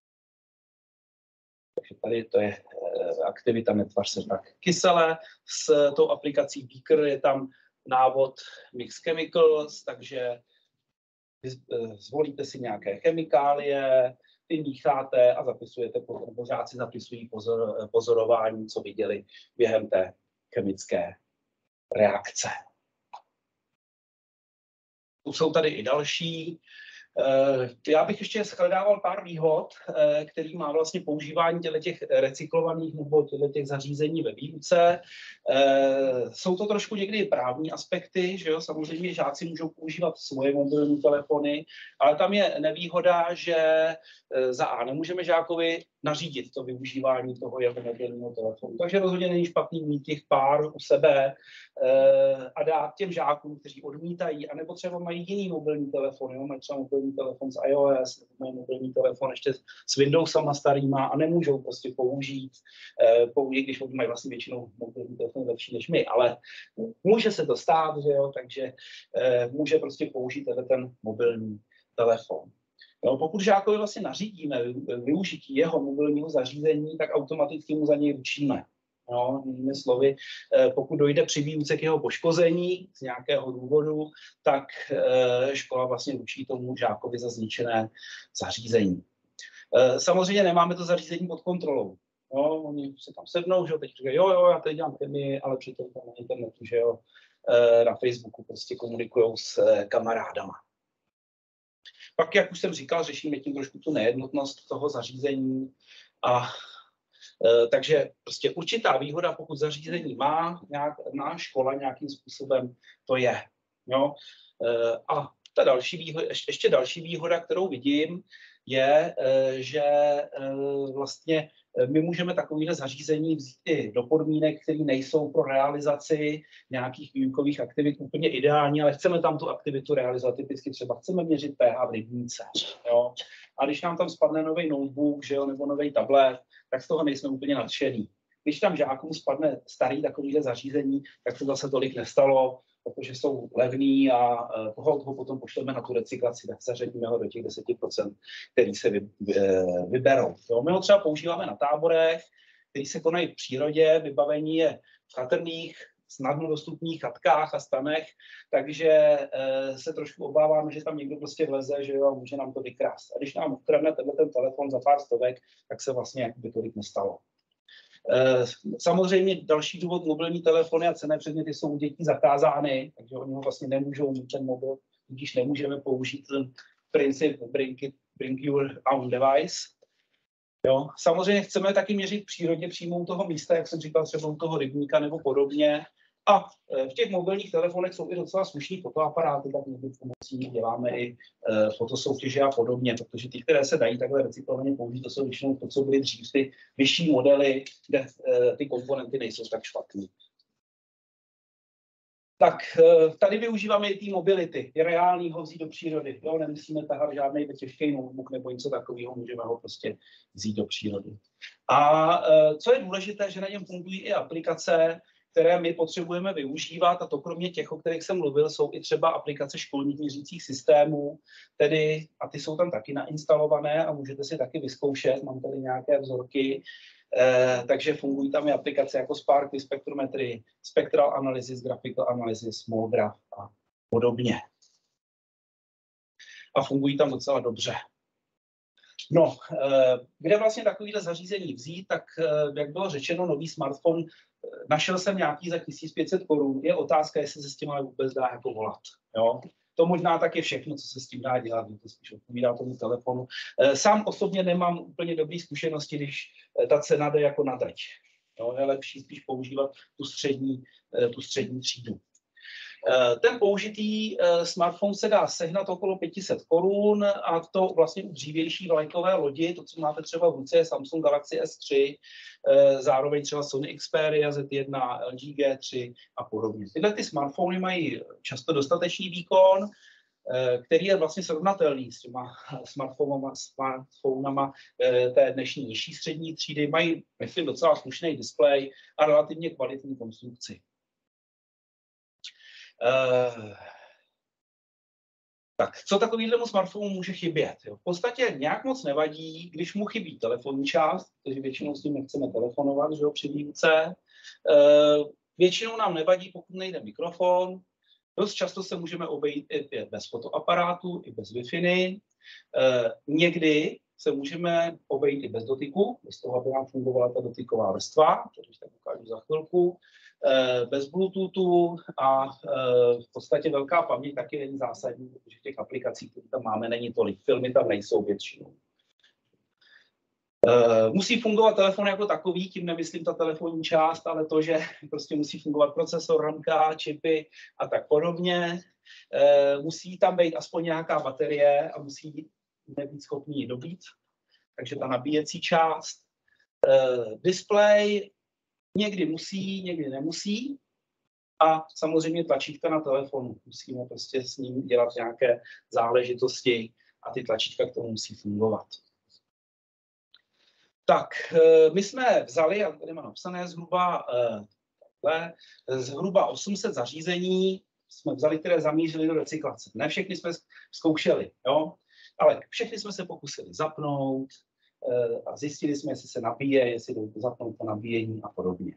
Takže tady to je aktivita Netvař se tak kysele. S tou aplikací Beaker je tam návod Mix Chemicals, takže zvolíte si nějaké chemikálie, ty mícháte a zapisujete, nebo žáci zapisují pozorování, co viděli během té chemické reakce. Jsou tady i další. Já bych ještě shledával pár výhod, který má vlastně používání těch recyklovaných nebo těch zařízení ve výuce. Jsou to trošku někdy právní aspekty, že jo? Samozřejmě žáci můžou používat svoje mobilní telefony, ale tam je nevýhoda, že za A nemůžeme žákovi nařídit to využívání toho jeho mobilního telefonu. Takže rozhodně není špatný mít těch pár u sebe a dát těm žákům, kteří odmítají, anebo třeba mají jiný mobilní telefon, jo? Mají třeba mobilní telefon z iOS, nebo mají mobilní telefon ještě s Windowsama starýma a nemůžou prostě použít, když mají vlastně většinou mobilní telefon lepší než my, ale může se to stát, že jo? Takže může prostě použít ten mobilní telefon. No, pokud žákovi vlastně nařídíme využití jeho mobilního zařízení, tak automaticky mu za něj ručíme. No, jinými slovy, pokud dojde při výuce k jeho poškození z nějakého důvodu, tak škola vlastně ručí tomu žákovi za zničené zařízení. Samozřejmě nemáme to zařízení pod kontrolou. No, oni se tam sednou, že jo, teď říkají, jo, já tady dělám chemii, ale přitom tam na internetu, že jo, na Facebooku prostě komunikujou s kamarádama. Pak, jak už jsem říkal, řešíme tím trošku tu nejednotnost toho zařízení takže prostě určitá výhoda, pokud zařízení má škola nějakým způsobem, to je. Jo? A ta ještě další výhoda, kterou vidím, je, že vlastně my můžeme takovýhle zařízení vzít i do podmínek, které nejsou pro realizaci nějakých výukových aktivit úplně ideální, ale chceme tam tu aktivitu realizovat. Typicky třeba chceme měřit pH v rybníce. Jo? A když nám tam spadne nový notebook, že jo, nebo nový tablet, tak z toho nejsme úplně nadšený. Když tam žákům spadne starý takovýhle zařízení, tak se zase tolik nestalo, protože jsou levný a ho potom pošleme na tu recyklaci, tak zařadíme ho do těch 10%, který se vyberou. Jo, my ho třeba používáme na táborech, který se konají v přírodě, vybavení je v chatrných, snadno dostupných chatkách a stanech, takže se trošku obáváme, že tam někdo prostě vleze, že jo, a může nám to vykrást. A když nám ukradne ten telefon za pár stovek, tak se vlastně jakoby tolik nestalo. Samozřejmě další důvod, mobilní telefony a cenné předměty jsou u dětí zakázány, takže oni ho vlastně nemůžou mít ten mobil, když nemůžeme použít ten princip bring your own device. Jo. Samozřejmě chceme taky měřit v přírodě přímo u toho místa, jak jsem říkal, třeba u toho rybníka nebo podobně. A v těch mobilních telefonech jsou i docela slušný fotoaparáty, tak někdy pomocí děláme i fotosoutěže a podobně, protože ty, které se dají takhle recyklovaně použít, to jsou většinou to, co byly dřív ty vyšší modely, kde ty komponenty nejsou tak špatný. Tak tady využíváme i té mobility. Je reálný ho vzít do přírody. Jo? Nemusíme tahat žádný těžký notebook nebo něco takového, můžeme ho prostě vzít do přírody. A co je důležité, že na něm fungují i aplikace, které my potřebujeme využívat, a to kromě těch, o kterých jsem mluvil, jsou i třeba aplikace školních měřících systémů, tedy, a ty jsou tam taky nainstalované a můžete si taky vyzkoušet, mám tady nějaké vzorky, takže fungují tam i aplikace jako Spark, Spectrometry, Spectral Analysis, Graphical Analysis, Smallgraph a podobně. A fungují tam docela dobře. No, kde vlastně takovýhle zařízení vzít, tak jak bylo řečeno, nový smartphone, našel jsem nějaký za 1500 korun. Je otázka, jestli se s tím ale vůbec dá jako volat. Jo? To možná tak je všechno, co se s tím dá dělat, to spíš odpovídá tomu telefonu. Sám osobně nemám úplně dobré zkušenosti, když ta cena jde jako na drť. Jo? Je lepší spíš používat tu střední třídu. Ten použitý smartphone se dá sehnat okolo 500 korun a to vlastně u dřívější vlajkové lodi, to, co máte třeba v ruce, je Samsung Galaxy S3, zároveň třeba Sony Xperia Z1, LG G3 a podobně. Tyhle ty smartfony mají často dostatečný výkon, který je vlastně srovnatelný s těma smartphonama té dnešní nižší střední třídy. Mají, myslím, docela slušný displej a relativně kvalitní konstrukci. Tak, co takovýhlemu smartphonu může chybět? Jo? V podstatě nějak moc nevadí, když mu chybí telefonní část, protože většinou s tím nechceme telefonovat, že jo, při výuce. Většinou nám nevadí, pokud nejde mikrofon. Dost často se můžeme obejít i bez fotoaparátu, i bez Wi-Fi. Někdy se můžeme obejít i bez dotyku, bez toho, aby nám fungovala ta dotyková vrstva, což tak ukážu za chvilku. Bez Bluetoothu a v podstatě velká paměť taky není zásadní, protože těch aplikací, které tam máme, není tolik. Filmy tam nejsou většinou. Musí fungovat telefon jako takový, tím nemyslím ta telefonní část, ale to, že prostě musí fungovat procesor, ramka, čipy a tak podobně. Musí tam být aspoň nějaká baterie a musí být schopný ji dobít. Takže ta nabíjecí část. Display někdy musí, někdy nemusí. A samozřejmě tlačítka na telefonu. Musíme prostě s ním dělat nějaké záležitosti a ty tlačítka k tomu musí fungovat. Tak, my jsme vzali, a tady mám napsané zhruba 800 zařízení, jsme vzali, které zamířili do recyklace. Ne všechny jsme zkoušeli, jo? Ale všechny jsme se pokusili zapnout a zjistili jsme, jestli se nabíje, jestli jdou zapnout to nabíjení a podobně.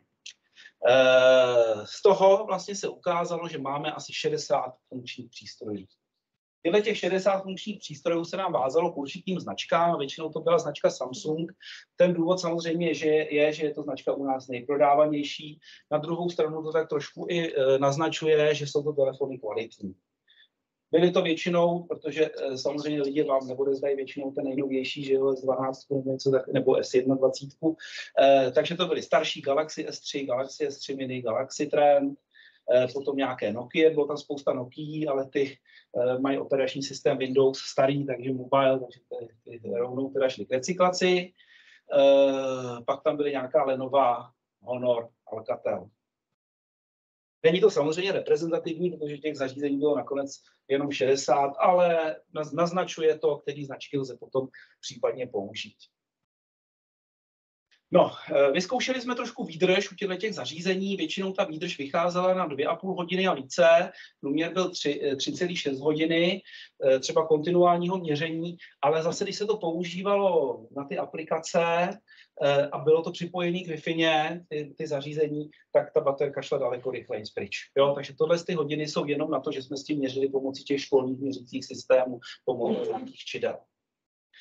Z toho vlastně se ukázalo, že máme asi 60 funkčních přístrojů. Tyhle těch 60 funkčních přístrojů se nám vázalo k určitým značkám, většinou to byla značka Samsung. Ten důvod samozřejmě je, že je to značka u nás nejprodávanější. Na druhou stranu to tak trošku i naznačuje, že jsou to telefony kvalitní. Byly to většinou, protože samozřejmě lidi vám neodezdají většinou ten nejnovější, že jo, S12 nebo S21. Takže to byly starší Galaxy S3, Galaxy S3 Mini, Galaxy Trend, potom nějaké Nokia, bylo tam spousta Nokia, ale ty mají operační systém Windows starý, takže mobile, takže ty rovnou teda šli k recyklaci. Pak tam byly nějaká Lenovo, Honor, Alcatel. Není to samozřejmě reprezentativní, protože těch zařízení bylo nakonec jenom 60, ale naznačuje to, který značky lze potom případně použít. No, vyzkoušeli jsme trošku výdrž u těch zařízení, většinou ta výdrž vycházela na 2,5 hodiny a více, průměr byl 3,6 hodiny, třeba kontinuálního měření, ale zase, když se to používalo na ty aplikace a bylo to připojené k Wi-Fi, ty zařízení, tak ta baterka šla daleko rychleji pryč. Jo, takže tohle ty hodiny jsou jenom na to, že jsme s tím měřili pomocí těch školních měřících systémů, pomocí nějakých čidel.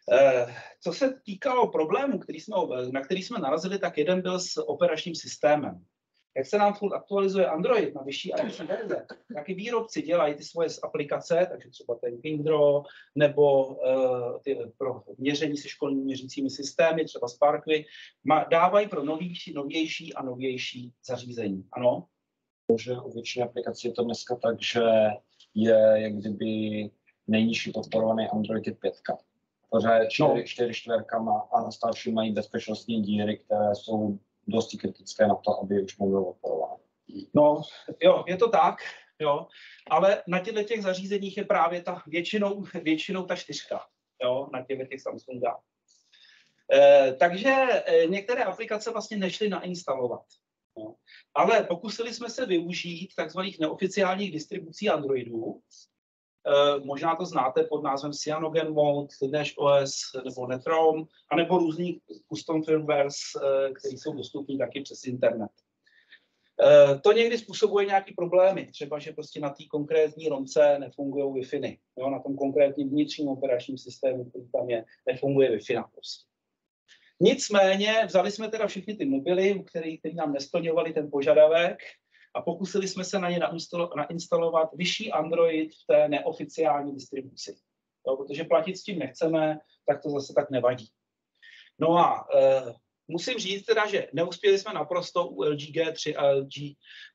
Co se týkalo problémů, na který jsme narazili, tak jeden byl s operačním systémem. Jak se nám furt aktualizuje Android na vyšší iOS verze, tak i výrobci dělají ty svoje aplikace, takže třeba ten Kindro, nebo pro měření se školními měřícími systémy, třeba Sparkly, dávají pro novější a novější zařízení. Ano? Že u většiny aplikací je to dneska tak, že je jak kdyby nejnižší podporovaný Android je 5. Protože 4 a starší mají bezpečnostní díry, které jsou dosti kritické na to, aby už nebylo podporováno. No, jo, je to tak, jo, ale na těch zařízeních je právě ta většinou ta 4, jo, na těch Samsungách. Takže některé aplikace vlastně nešly nainstalovat. No. Ale pokusili jsme se využít takzvaných neoficiálních distribucí Androidů. Možná to znáte pod názvem Cyanogen Mode, Lineage OS nebo Netrome, anebo různých custom firmwares, které jsou dostupné taky přes internet. To někdy způsobuje nějaké problémy, třeba že prostě na té konkrétní romce nefungují Wi-Fi, jo, na tom konkrétním vnitřním operačním systému, který tam je, nefunguje Wi-Fi prostě. Nicméně vzali jsme teda všechny ty mobily, které nám nesplňovaly ten požadavek, a pokusili jsme se na ně nainstalovat vyšší Android v té neoficiální distribuci. Jo, protože platit s tím nechceme, tak to zase tak nevadí. No a musím říct teda, že neuspěli jsme naprosto u LG G3 a LG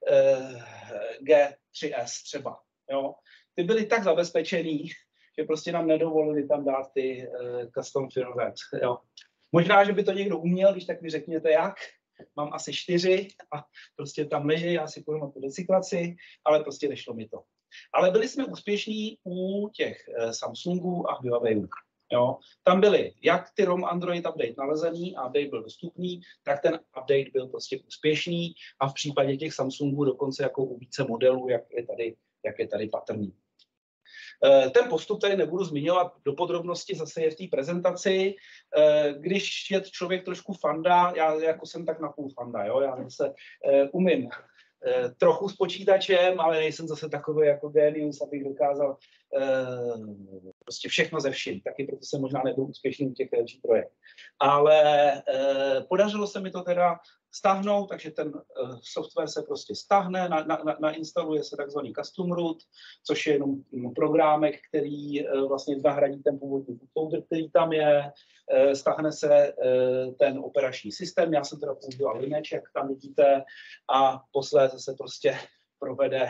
G3S třeba. Jo. Ty byly tak zabezpečený, že prostě nám nedovolili tam dát ty custom firmware. Jo. Možná, že by to někdo uměl, když tak mi řekněte jak. Mám asi 4 a prostě tam leží, já si půjdu na tu recyklaci, ale prostě nešlo mi to. Ale byli jsme úspěšní u těch Samsungů a Huawei. Jo. Tam byly jak ty ROM Android update nalezený a update byl dostupný, tak ten update byl prostě úspěšný a v případě těch Samsungů dokonce jako u více modelů, jak je tady patrný. Ten postup tady nebudu zmiňovat do podrobnosti, zase je v té prezentaci. Když je člověk trošku fanda, já jako jsem tak napůl fanda, jo? Já zase umím trochu s počítačem, ale nejsem zase takový jako genius, abych dokázal prostě všechno ze vším. Taky proto jsem možná nebyl úspěšný u těch LG projektů. Ale podařilo se mi to teda stáhnout, takže ten software se prostě stáhne, nainstaluje se takzvaný custom root, což je jenom programek, který vlastně nahradí ten původní folder, který tam je, stáhne se ten operační systém, já jsem teda použil Lineage, jak tam vidíte, a posléze se prostě provede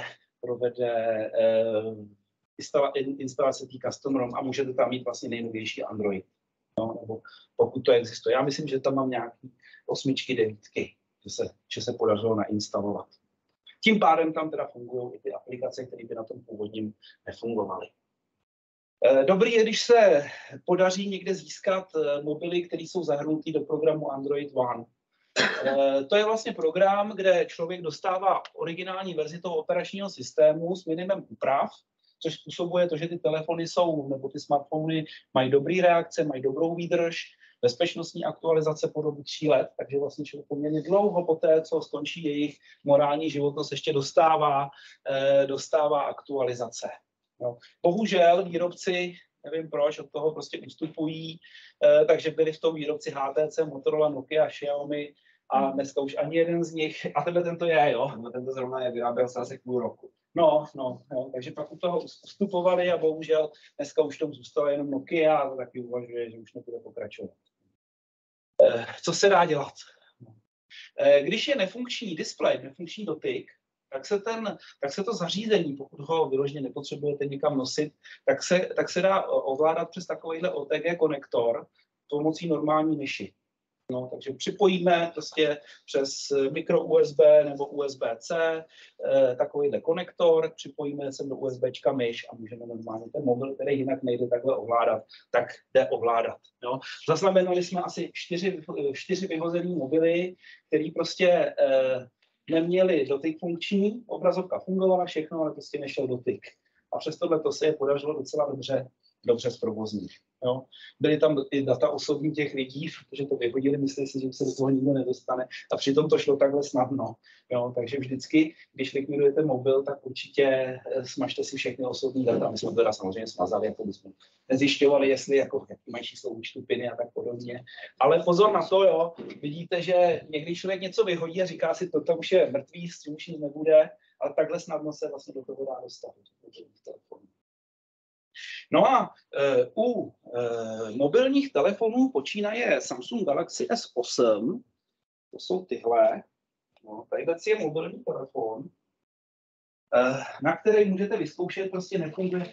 instalace té custom ROM a můžete tam mít vlastně nejnovější Android. No, nebo pokud to existuje. Já myslím, že tam mám nějaký 8, 9, že se podařilo nainstalovat. Tím pádem tam teda fungují i ty aplikace, které by na tom původním nefungovaly. Dobrý je, když se podaří někde získat mobily, které jsou zahrnuté do programu Android One. To je vlastně program, kde člověk dostává originální verzi toho operačního systému s minimem úprav, což způsobuje to, že ty telefony nebo ty smartfony mají dobrý reakce, mají dobrou výdrž, bezpečnostní aktualizace po dobu 3 let, takže vlastně člověk poměrně dlouho po té, co skončí jejich morální životnost, ještě dostává aktualizace. No. Bohužel výrobci, nevím proč, od toho prostě ustupují, takže byli v tom výrobci HTC, Motorola, Nokia, Xiaomi a dneska už ani jeden z nich, a tento je, jo. Tento zrovna je vyráběl se asi půl roku. No, takže pak u toho ustupovali a bohužel dneska už tomu zůstala jenom Nokia a to taky uvažuje, že už nebude pokračovat. Co se dá dělat? Když je nefunkční displej, nefunkční dotyk, tak se to zařízení, pokud ho vyloženě nepotřebujete někam nosit, tak se dá ovládat přes takovýhle OTG konektor pomocí normální myši. No, takže připojíme prostě přes micro USB nebo USB-C takovýhle konektor, připojíme sem do USBčka myš a můžeme normálně ten mobil, který jinak nejde takhle ovládat, tak jde ovládat. No. Zaznamenali jsme asi 4 vyhozený mobily, který prostě neměli dotyk funkční, obrazovka fungovala všechno, ale prostě nešel dotyk. A přes tohle to se je podařilo docela dobře dobře zprovoznit. Jo. Byly tam i data osobní těch lidí, protože to vyhodili, mysleli si, že se do toho nikdo nedostane a přitom to šlo takhle snadno. Jo. Takže vždycky, když likvidujete mobil, tak určitě smažte si všechny osobní data. My jsme to teda samozřejmě smazali, jako bychom nezjišťovali, jestli jako, jaký mají číslo účtu, piny a tak podobně. Ale pozor na to, jo. Vidíte, že někdy člověk něco vyhodí a říká si, to už je mrtvý, s tím už nic nebude, ale takhle snadno se vlastně do toho dá dostat. No a u mobilních telefonů počínaje Samsung Galaxy S8, to jsou tyhle, no, tadyhle je mobilní telefon, na který můžete vyzkoušet, prostě nefunguje,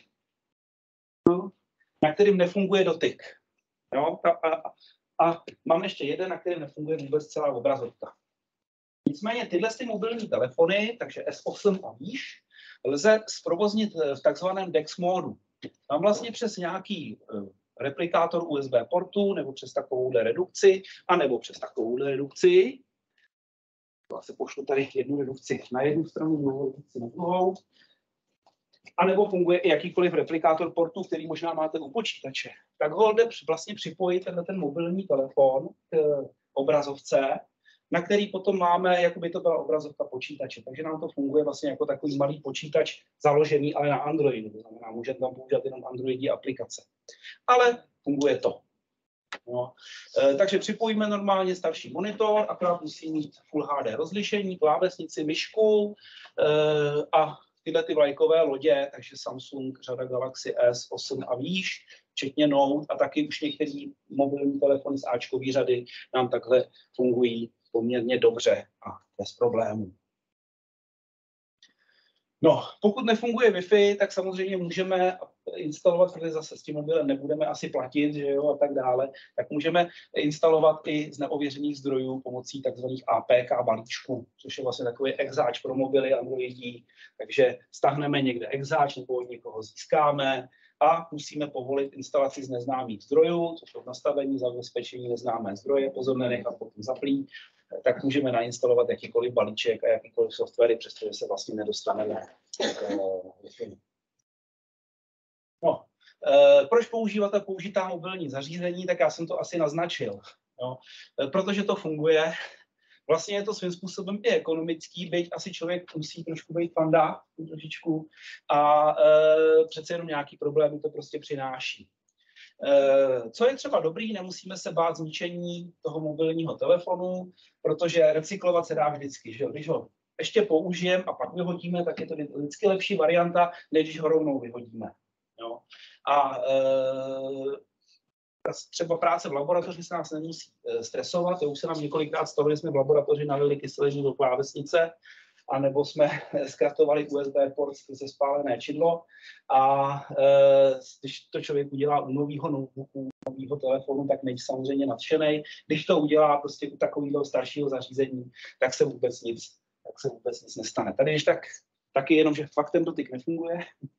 na kterým nefunguje dotyk. Jo? A mám ještě jeden, na kterém nefunguje vůbec celá obrazovka. Nicméně tyhle mobilní telefony, takže S8 a výš, lze zprovoznit v takzvaném DeX módu. Tam vlastně přes nějaký replikátor USB portu, nebo přes takovouhle redukci, anebo přes takovouhle redukci. Já se pošlu tady jednu redukci na jednu stranu, druhou redukci na druhou. A nebo funguje i jakýkoliv replikátor portu, který možná máte u počítače. Tak ho jde vlastně připojit ten mobilní telefon k obrazovce, na který potom máme, jako by to byla obrazovka počítače. Takže nám to funguje vlastně jako takový malý počítač založený, ale na Androidu. To znamená, můžete tam používat jenom Androidí aplikace. Ale funguje to. No. Takže připojíme normálně starší monitor, akorát musí mít Full HD rozlišení, klávesnici, myšku a tyhle ty vlajkové lodě, takže Samsung, řada Galaxy S8 a výš, včetně Note a taky už některý mobilní telefony z áčkový řady nám takhle fungují poměrně dobře a bez problémů. No, pokud nefunguje Wi-Fi, tak samozřejmě můžeme instalovat, protože zase s tím mobilem nebudeme asi platit, že jo, a tak dále, tak můžeme instalovat i z neověřených zdrojů pomocí takzvaných APK balíčků, což je vlastně takový exáč pro mobily Androidí, takže stáhneme někde exáč nebo od někoho získáme a musíme povolit instalaci z neznámých zdrojů, což je nastavení zabezpečení neznámé zdroje, pozor nenechat potom zaplý, tak můžeme nainstalovat jakýkoliv balíček a jakýkoliv softwary, přestože se vlastně nedostaneme. No, proč používat a použitá mobilní zařízení, tak já jsem to asi naznačil. Jo. Protože to funguje, vlastně je to svým způsobem i ekonomický, byť asi člověk musí trošku být fanda, trošičku, a přece jenom nějaký problémy to prostě přináší. Co je třeba dobrý, nemusíme se bát zničení toho mobilního telefonu, protože recyklovat se dá vždycky. Že? Když ho ještě použijeme a pak vyhodíme, tak je to vždycky lepší varianta, než když ho rovnou vyhodíme. Jo? A třeba práce v laboratoři se nás nemusí stresovat. To už se nám několikrát stalo, že jsme v laboratoři nalili kyselinu do klávesnice, anebo jsme zkratovali USB port ze spálené čidlo a když to člověk udělá u nového notebooku, nového telefonu, tak není samozřejmě nadšenej. Když to udělá prostě u takového staršího zařízení, tak se vůbec nic nestane. Tady když taky jenom, že fakt ten dotyk nefunguje.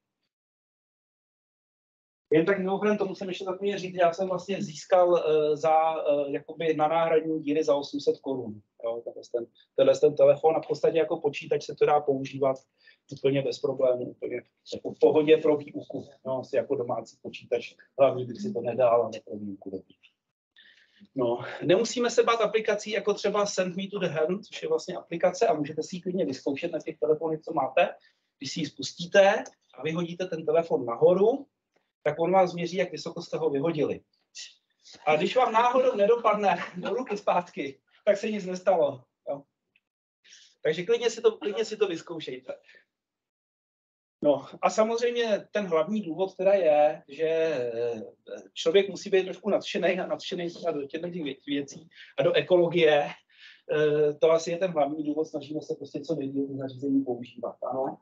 Jen tak mimochodem, to musím ještě takový říct, já jsem vlastně získal jakoby na náhradní díry za 800 korun. Tenhle ten telefon a v podstatě jako počítač se to dá používat úplně bez problémů, úplně jako v pohodě pro výuku, no, asi jako domácí počítač, hlavně bych si to nedal, ale pro výuku. No, nemusíme se bát aplikací jako třeba Send Me to the Hand, což je vlastně aplikace a můžete si ji klidně vyzkoušet na těch telefonech, co máte. Když si ji spustíte a vyhodíte ten telefon nahoru, tak on vám změří, jak vysoko jste ho vyhodili. A když vám náhodou nedopadne do ruky zpátky, tak se nic nestalo. Jo. Takže klidně si to vyzkoušejte. No a samozřejmě ten hlavní důvod teda je, že člověk musí být trošku nadšený do těch věcí a do ekologie. To asi je ten hlavní důvod, snažíme se prostě co nejdříve zařízení používat. Ano.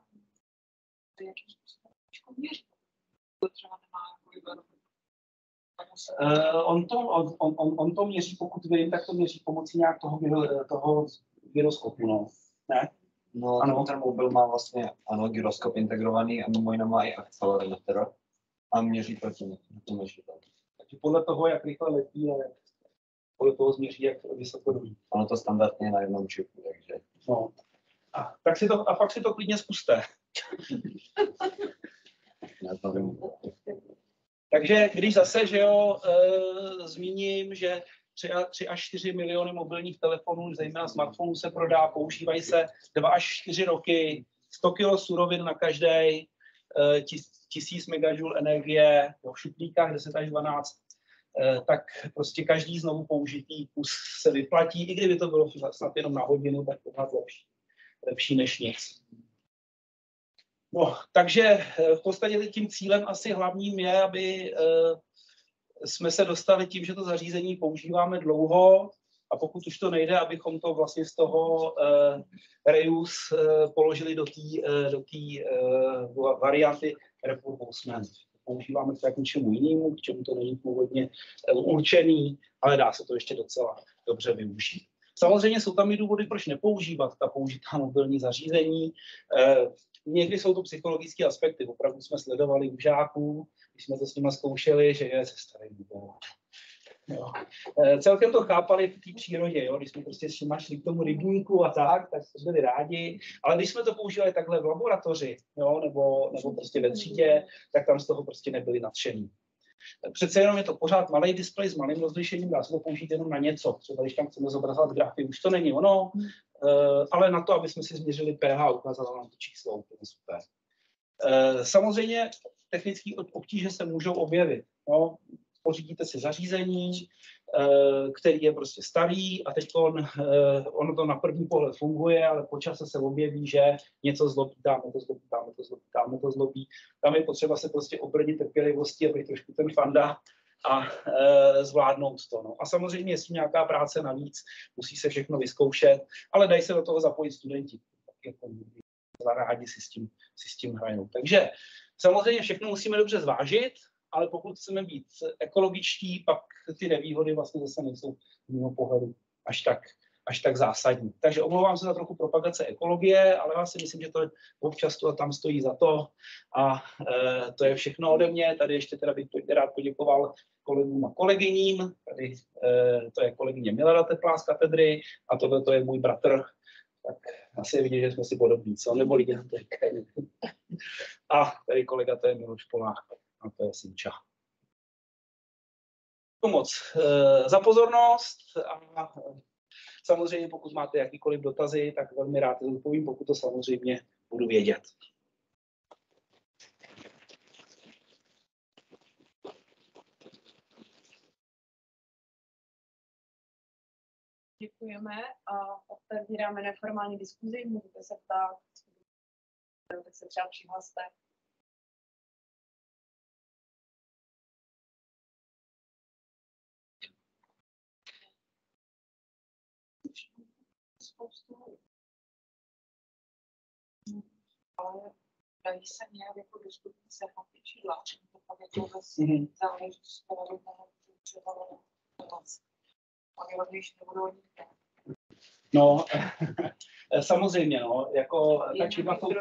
On to měří, pokud vím, tak to měří pomocí nějak toho gyroskopu, no. Ne? No, ano. Ten mobil má vlastně, ano, gyroskop integrovaný a mimo jiné má i akcelerometer a měří proti měří. Takže podle toho, jak rychle letí a podle toho změří, jak vysoko jde. Ono to standardně na jednom čipu, takže. No. A pak si to klidně zkuste. Já to vím. Takže když zase, že jo, zmíním, že 3 až 4 miliony mobilních telefonů, zejména smartphonů se prodá, používají se 2 až 4 roky, 100 kg surovin na každý, 1000 megajoule energie, v šuplíkách 10 až 12, tak prostě každý znovu použitý kus se vyplatí, i kdyby to bylo snad jenom na hodinu, tak pořád lepší než nic. No, takže v podstatě tím cílem asi hlavním je, aby jsme se dostali tím, že to zařízení používáme dlouho a pokud už to nejde, abychom to vlastně z toho reuse položili do té varianty repurposement. Používáme to k něčemu jinému, k čemu to není původně určený, ale dá se to ještě docela dobře využít. Samozřejmě jsou tam i důvody, proč nepoužívat ta použitá mobilní zařízení. Někdy jsou to psychologické aspekty. Opravdu jsme sledovali u žáků, když jsme to s nimi zkoušeli, že je se starým mobilem. Celkem to chápali v té přírodě, jo? Když jsme prostě s nimi šli k tomu rybníku a tak byli rádi, ale když jsme to používali takhle v laboratoři, jo? Nebo prostě ve třídě, tak tam z toho prostě nebyli nadšení. Přece jenom je to pořád malý displej s malým rozlišením, dá se to použít jenom na něco. Třeba když tam chceme zobrazovat grafy, už to není ono, ale na to, aby jsme si změřili pH, ukázalo nám to číslo, úplně super. Samozřejmě technické obtíže se můžou objevit. No, pořídíte si zařízení, který je prostě starý a teď ono to na první pohled funguje, ale po čase se objeví, že něco zlobí, dáme to zlobí. Tam je potřeba se prostě obrnit trpělivosti, aby trošku ten fanda a zvládnout to. No. A samozřejmě, jestli nějaká práce navíc, musí se všechno vyzkoušet, ale dají se do toho zapojit studenti. Tak jako rádi si s tím hrajou. Takže samozřejmě všechno musíme dobře zvážit, ale pokud chceme být ekologičtí, pak ty nevýhody vlastně zase nejsou z mého pohledu až tak zásadní. Takže omlouvám se za trochu propagace ekologie, ale já si myslím, že to občas to tam stojí za to. A to je všechno ode mě. Tady ještě teda bych rád poděkoval kolegům a kolegyním. Tady to je kolegyně Milada Teplá z katedry a tohle to je můj bratr. Tak asi je vidět, že jsme si podobní, co? Nebo lidi na té a tady kolega, to je Miloš Polák. A to je Sinča. Děkuji moc za pozornost a samozřejmě pokud máte jakýkoliv dotazy, tak velmi rád odpovím, pokud to samozřejmě budu vědět. Děkujeme a otevíráme neformální diskuzi. Můžete se ptát, tak se třeba přihlaste. Ale dají se nějak jako dostupně sehnat ty čísla. To pak je to vlastně záležitost třeba oni rovněž nebudou nikde. No, samozřejmě, no, jako ta čísla jsou...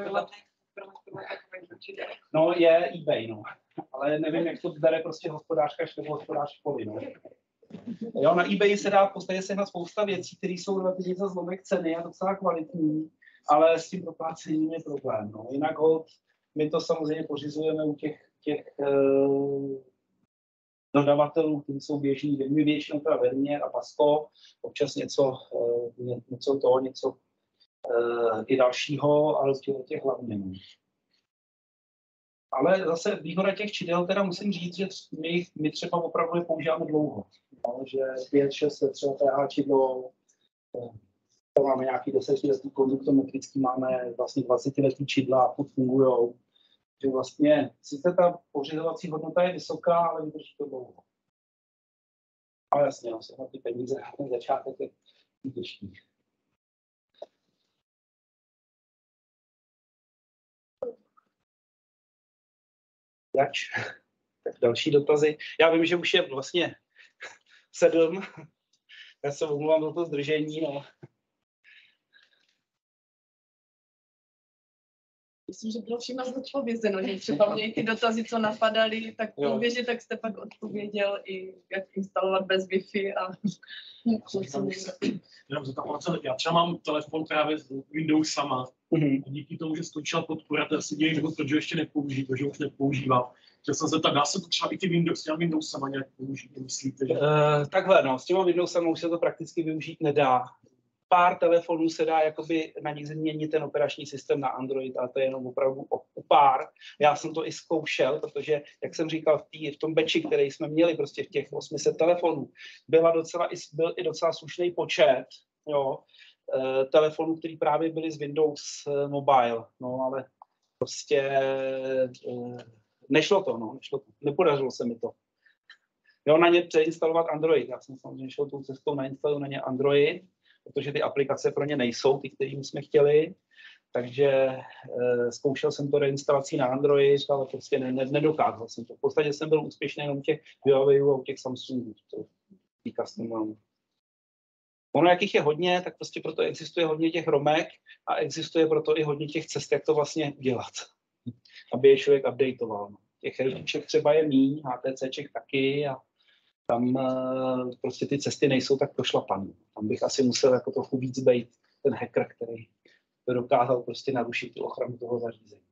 No, je eBay, no, ale nevím, jak to bere prostě hospodářka nebo hospodář školy, no. Jo, na eBay se dá v podstatě sehnat spousta věcí, které jsou relativně za zlomek ceny a docela kvalitní, ale s tím proplácením je problém. No. Jinak my to samozřejmě pořizujeme u těch dodavatelů, kteří jsou běžní, my většinou teda Vernier a Pasco, občas něco i dalšího, ale těch hlavně. No. Ale zase výhoda těch čidel, teda musím říct, že my třeba opravdu je používáme dlouho. No, že 5-6 let třeba PH čidlo, to máme nějaký 10letý konduktometrický, máme vlastně 20letý čidla a fungujou. Že vlastně sice ta pořizovací hodnota je vysoká, ale vydrží to dlouho. Ale jasně, no, se na ty peníze na ten začátek je těžký. Tak další dotazy. Já vím, že už je vlastně 7. Já se omlouvám za to zdržení. No. Myslím, že bylo vším odpovězeno, že třeba mě ty dotazy, co napadaly, tak průběžně tak jste pak odpověděl i jak instalovat bez Wi-Fi a já třeba mám telefon právě z Windows sama. A díky tomu, že skončila podpora, to asi dějí, protože ještě nepoužívám, Chtěl jsem se zeptat, dá se to třeba i ty Windows, těm Windowsama nějak použít, myslíte? Že... Takhle, no, s těma Windowsama už se to prakticky využít nedá. Pár telefonů se dá jakoby na nich změnit ten operační systém na Android, ale to je jenom opravdu o pár. Já jsem to i zkoušel, protože, jak jsem říkal, v tom batchi, který jsme měli prostě v těch 800 telefonů, byl i docela slušný počet, jo, telefonů, který právě byly z Windows Mobile, no, ale prostě nešlo to. Nepodařilo se mi to. Jo, na ně přeinstalovat Android. Já jsem samozřejmě šel tou cestou, nainstaluji na ně Android, protože ty aplikace pro ně nejsou, ty, které jsme chtěli. Takže zkoušel jsem to reinstalací na Android, ale prostě nedokázal jsem to. V podstatě jsem byl úspěšný jenom u těch Huawei a u těch Samsungů. Ono, jak jich je hodně, tak prostě proto existuje hodně těch romek a existuje proto i hodně těch cest, jak to vlastně udělat, aby je člověk updateoval. Těch herníček třeba je míň, HTCček taky a tam prostě ty cesty nejsou tak prošlapaný. Tam bych asi musel jako trochu víc být ten hacker, který to dokázal prostě narušit tu ochranu toho zařízení.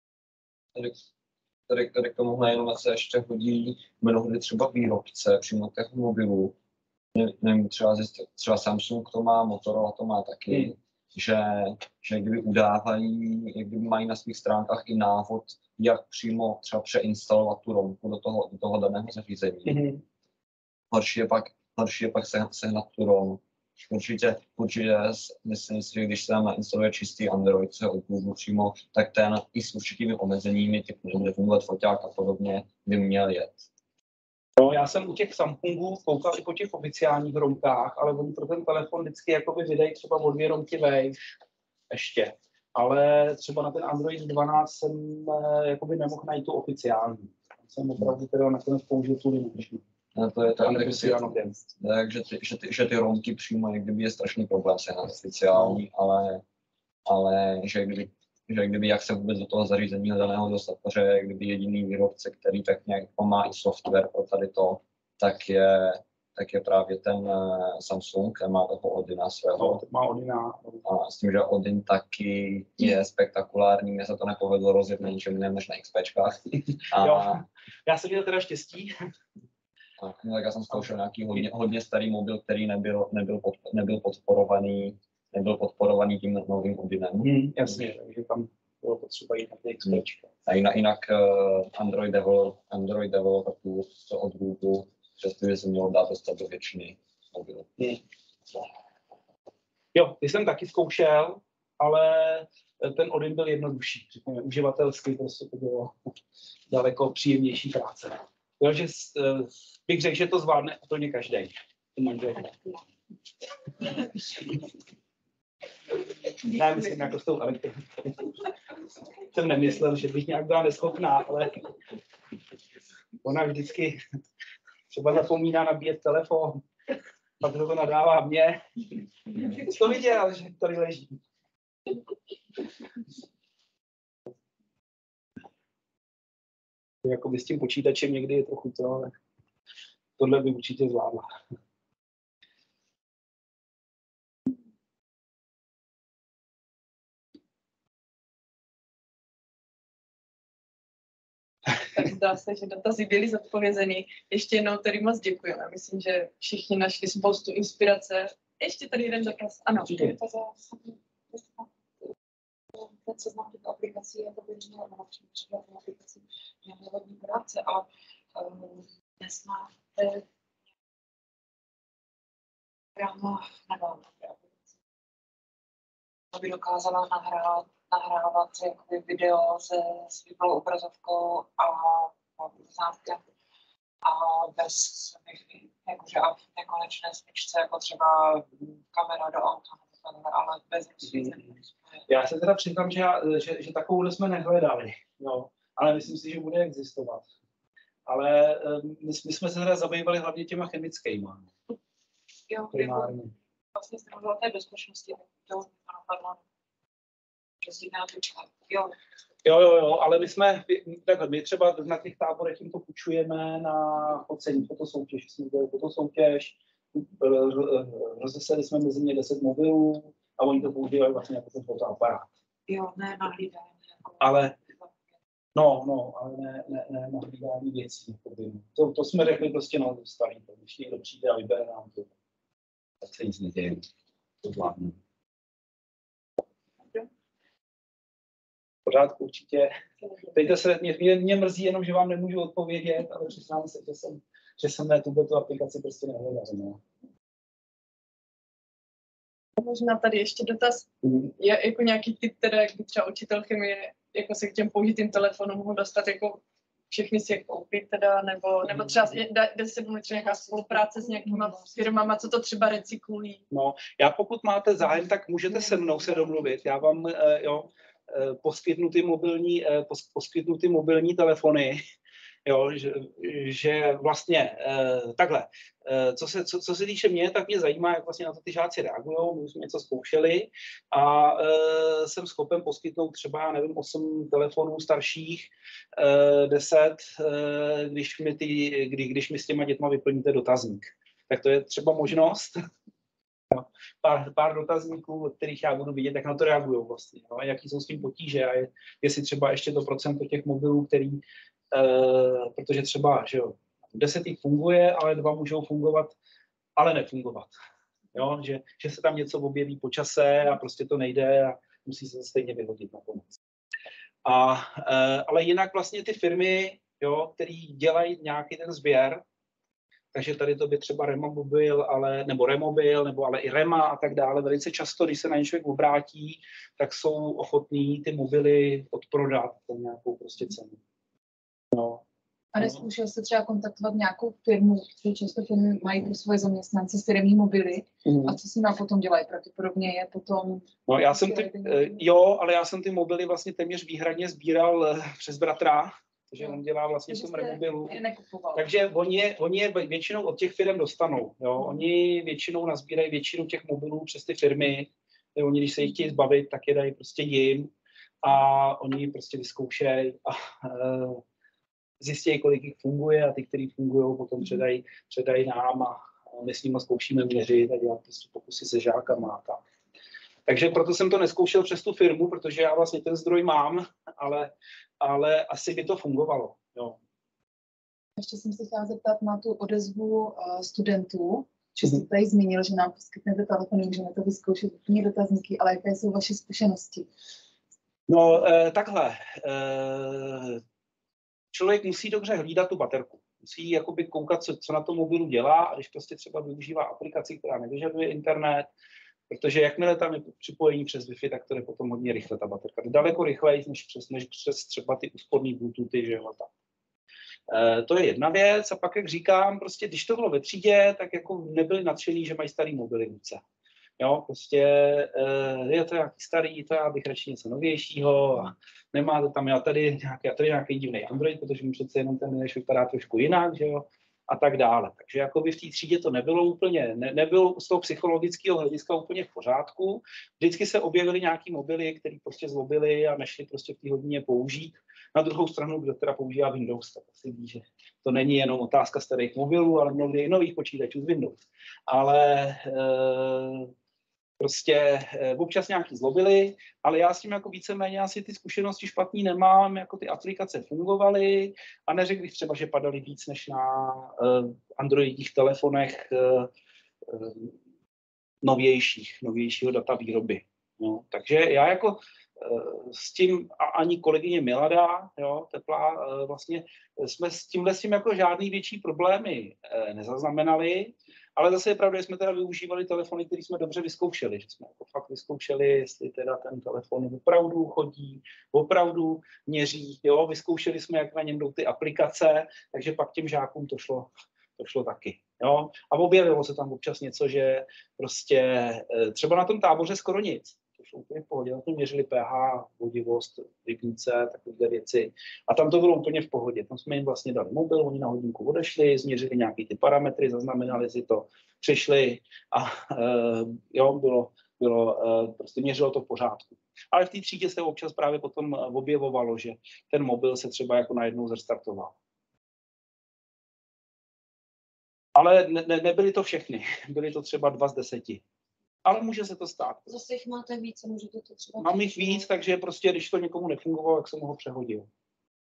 Tady k tomuhle jenom se ještě hodí mnohdy třeba výrobce přímo těch mobilů. Nevím, třeba Samsung to má, Motorola to má taky, že kdyby udávají, jak kdyby mají na svých stránkách i návod, jak přímo třeba přeinstalovat tu romku do toho daného zařízení. Horší je pak sehnat tu ROM. Určitě myslím si, že když se tam nainstaluje čistý Android, co je od Google přímo, tak ten i s určitými omezeními, typu nebude fungovat foťák a podobně, by měl jet. No, já jsem u těch Samsungů koukal i po těch oficiálních romkách, ale oni pro ten telefon vždycky jakoby vydají třeba o 2 romky vejš ještě. Ale třeba na ten Android 12 jsem jakoby nemohl najít tu oficiální. Jsem opravdu teda nakonec použil tu linuxní. To je takže ty romky přímo, jak kdyby je strašný problém sehnat oficiální, ale že kdyby jak se vůbec do toho zařízení daného dostat, protože jak kdyby jediný výrobce, který tak nějak má i software pro tady to, tak je právě ten Samsung, který má toho Odina svého. No, má Odina. A s tím, že Odin taky je spektakulární, mně se to nepovedlo rozjet na ničem jiném než na XPčkách. Já jsem měl teda štěstí. Tak já jsem zkoušel nějaký hodně starý mobil, který nebyl podporovaný tím novým Odinem. Jasně, takže tam bylo potřeba jít na ty XPčka. A jinak Android developer tools od Google, přestože se mělo dát dostat do většiny mobilů. Jo, ty jsem taky zkoušel, ale ten Odin byl jednodušší, řekněme, uživatelsky prostě to bylo daleko příjemnější práce. Takže bych řekl, že to zvládne úplně každý. Ne, myslím jako s tou elektronikou. Jsem nemyslel, že bych nějak byla neschopná, ale ona vždycky třeba zapomíná nabíjet telefon, pak to nadává mě. Jsi to viděl, že tady leží. Jakoby s tím počítačem někdy je trochu to, ale tohle by určitě zvládla. Tak zdá se, že dotazy byly zodpovězeny. Ještě jednou tady moc děkujeme. Myslím, že všichni našli spoustu inspirace. Ještě tady jeden dotaz. Ano. Ten seznam těch aplikací, jako by měl třeba aplikací, měl hodně práce a neznáte ráno nebo aby dokázala nahrávat jakoby video se vyplou obrazovkou a bez jakože a v nekonečné smyčce, jako třeba kamera do auta, ale bez rozsvícení. Já se teda přiznám, že takovouhle jsme nehledali, no, ale myslím si, že bude existovat. Ale my jsme se teda zabývali hlavně těma chemickýma. Jo, primárně. Vlastně jste mluvila o té bezpečnosti, to napadlo. Jo, ale my třeba na těch táborech jim to půjčujeme na focení, fotosoutěž. Jsme dělali fotosoutěž, rozeseli jsme mezi ně 10 mobilů a oni to používají vlastně jako ten fotoaparát. Jo, ne na hlídání. Ale No, ale ne na hlídání věcí. To jsme řekli prostě na starý, když někdo přijde a vybere nám to, tak se nic neděje. To zvládnu. V pořádku, určitě. Dejte se, mě mrzí jenom, že vám nemůžu odpovědět, ale přiznám se, že jsem na tuto aplikaci prostě nehledal. No. Možná tady ještě dotaz. Je jako nějaký typ, teda, jak by třeba učitel chemie jako se k těm použitým telefonům mohl dostat jako všechny si je koupit teda, nebo třeba jde se domluvit nějaká spolupráce s nějakýma firmama, co to třeba recyklují. No, pokud máte zájem, tak můžete se mnou se domluvit. Já vám poskytnu ty mobilní telefony, jo, že vlastně takhle. Co se týče mě, tak mě zajímá, jak vlastně na to ty žáci reagují. My už jsme něco zkoušeli a jsem schopen poskytnout třeba, nevím, 8 telefonů starších, 10, když mi s těma dětma vyplníte dotazník. Tak to je třeba možnost. Pár dotazníků, od kterých já budu vidět, jak na to reagují vlastně. No, jaký jsou s tím potíže a jestli třeba ještě to procento těch mobilů, který protože třeba, že jo, 10 jich funguje, ale 2 můžou fungovat, ale nefungovat. Jo? Že se tam něco objeví po čase a prostě to nejde a musí se to stejně vyhodit nakonec. Ale jinak vlastně ty firmy, jo, které dělají nějaký ten sběr, takže tady to by třeba Remobil, ale i Rema a tak dále. Velice často, když se na ně člověk obrátí, tak jsou ochotní ty mobily odprodat za nějakou prostě cenu. No. A nezkoušel jste třeba kontaktovat nějakou firmu, protože často firmy mají pro svoje zaměstnance firmní mobily a co si na potom dělají? Pravděpodobně je potom... No, ale já jsem ty mobily vlastně téměř výhradně sbíral přes bratra, protože on dělá vlastně v tom Remobilu. Takže oni je většinou od těch firm dostanou. Jo? Oni většinou nazbírají většinu těch mobilů přes ty firmy. Oni, když se jich chtějí zbavit, tak je dají prostě jim a oni prostě vyzkoušejí a zjistí, kolik jich funguje a ty, který fungují, potom předají nám a my s nimi zkoušíme měřit a dělat prostě pokusy se žákama a tak. Takže proto jsem to neskoušel přes tu firmu, protože já vlastně ten zdroj mám, ale asi by to fungovalo. Jo. Ještě jsem se chtěla zeptat na tu odezvu studentů, že jste tady zmínil, že nám poskytnete telefony, můžeme to vyzkoušet úplně dotazníky, ale jaké jsou vaše zkušenosti? No, takhle. Člověk musí dobře hlídat tu baterku. Musí jakoby koukat, co na tom mobilu dělá, a když prostě třeba využívá aplikaci, která nevyžaduje internet, protože jakmile tam je připojení přes Wi-Fi, tak to je potom hodně rychle ta baterka. Daleko rychleji než přes třeba ty úsporný Bluetoothy, že jo, tak. To je jedna věc a pak, jak říkám, prostě když to bylo ve třídě, tak jako nebyli nadšený, že mají starý mobily v ruce. Jo, prostě je to nějaký starý, to já bych radši něco novějšího a nemáte tam, já tady nějaký divný Android, protože mi přece jenom ten než vypadá trošku jinak, že jo, a tak dále. Takže jakoby v té třídě to nebylo úplně, nebylo z toho psychologického hlediska úplně v pořádku. Vždycky se objevily nějaký mobily, které prostě zlobily a nešli prostě v té hodině použít. Na druhou stranu, kdo teda používá Windows, tak asi ví, že to není jenom otázka starých mobilů, ale mnohdy i nových počítačů z Windows. Ale prostě občas nějaký zlobily, ale já s tím jako víceméně asi ty zkušenosti špatný nemám, jako ty aplikace fungovaly a neřekl bych třeba, že padaly víc než na androidních telefonech novějšího data výroby. No, takže já jako s tím, a ani kolegyně Milada, jo, Teplá, vlastně jsme s tím jako žádný větší problémy nezaznamenali, ale zase je pravda, že jsme teda využívali telefony, které jsme dobře vyzkoušeli, že jsme jako fakt vyzkoušeli, jestli teda ten telefon opravdu chodí, opravdu měří, jo, vyzkoušeli jsme, jak na něm jdou ty aplikace, takže pak těm žákům to šlo taky. Jo. A objevilo se tam občas něco, že prostě třeba na tom táboře skoro nic. To šlo úplně v pohodě, na tom měřili pH, vodivost, rybnice, takové věci. A tam to bylo úplně v pohodě. Tam jsme jim vlastně dali mobil, oni na hodinku odešli, změřili nějaký ty parametry, zaznamenali si to, přišli a prostě měřilo to v pořádku. Ale v té třídě se občas právě potom objevovalo, že ten mobil se třeba jako najednou zrestartoval. Ale nebyly to všechny, byly to třeba 2 z 10. Ale může se to stát. Zase jich máte víc, můžete to třeba... Mám jich víc, takže prostě, když to někomu nefungovalo, tak jsem ho přehodil.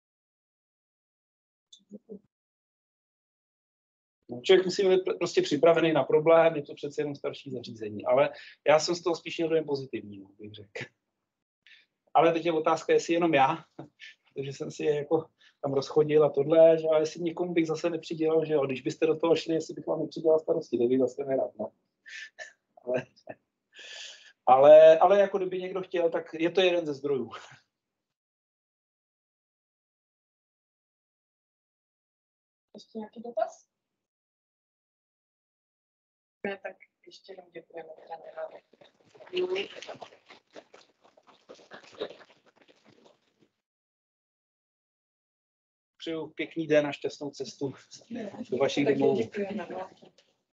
No, člověk musí být prostě připravený na problém, je to přece jenom starší zařízení, ale já jsem z toho spíš měl dojem pozitivní, bych řekl. Ale teď je otázka, jestli jenom já, protože jsem si je jako tam rozchodil a tohle, že ale jestli někomu bych zase nepřidělal, že jo, když byste do toho šli, jestli bych vám nepřidělal starosti, tak bych zase nerad, no. Ale jako kdyby někdo chtěl, tak je to jeden ze zdrojů. Ještě nějaký dotaz? Ne, tak ještě jednou děkujeme. Přeju pěkný den a šťastnou cestu do vašich domovů. Děkujeme.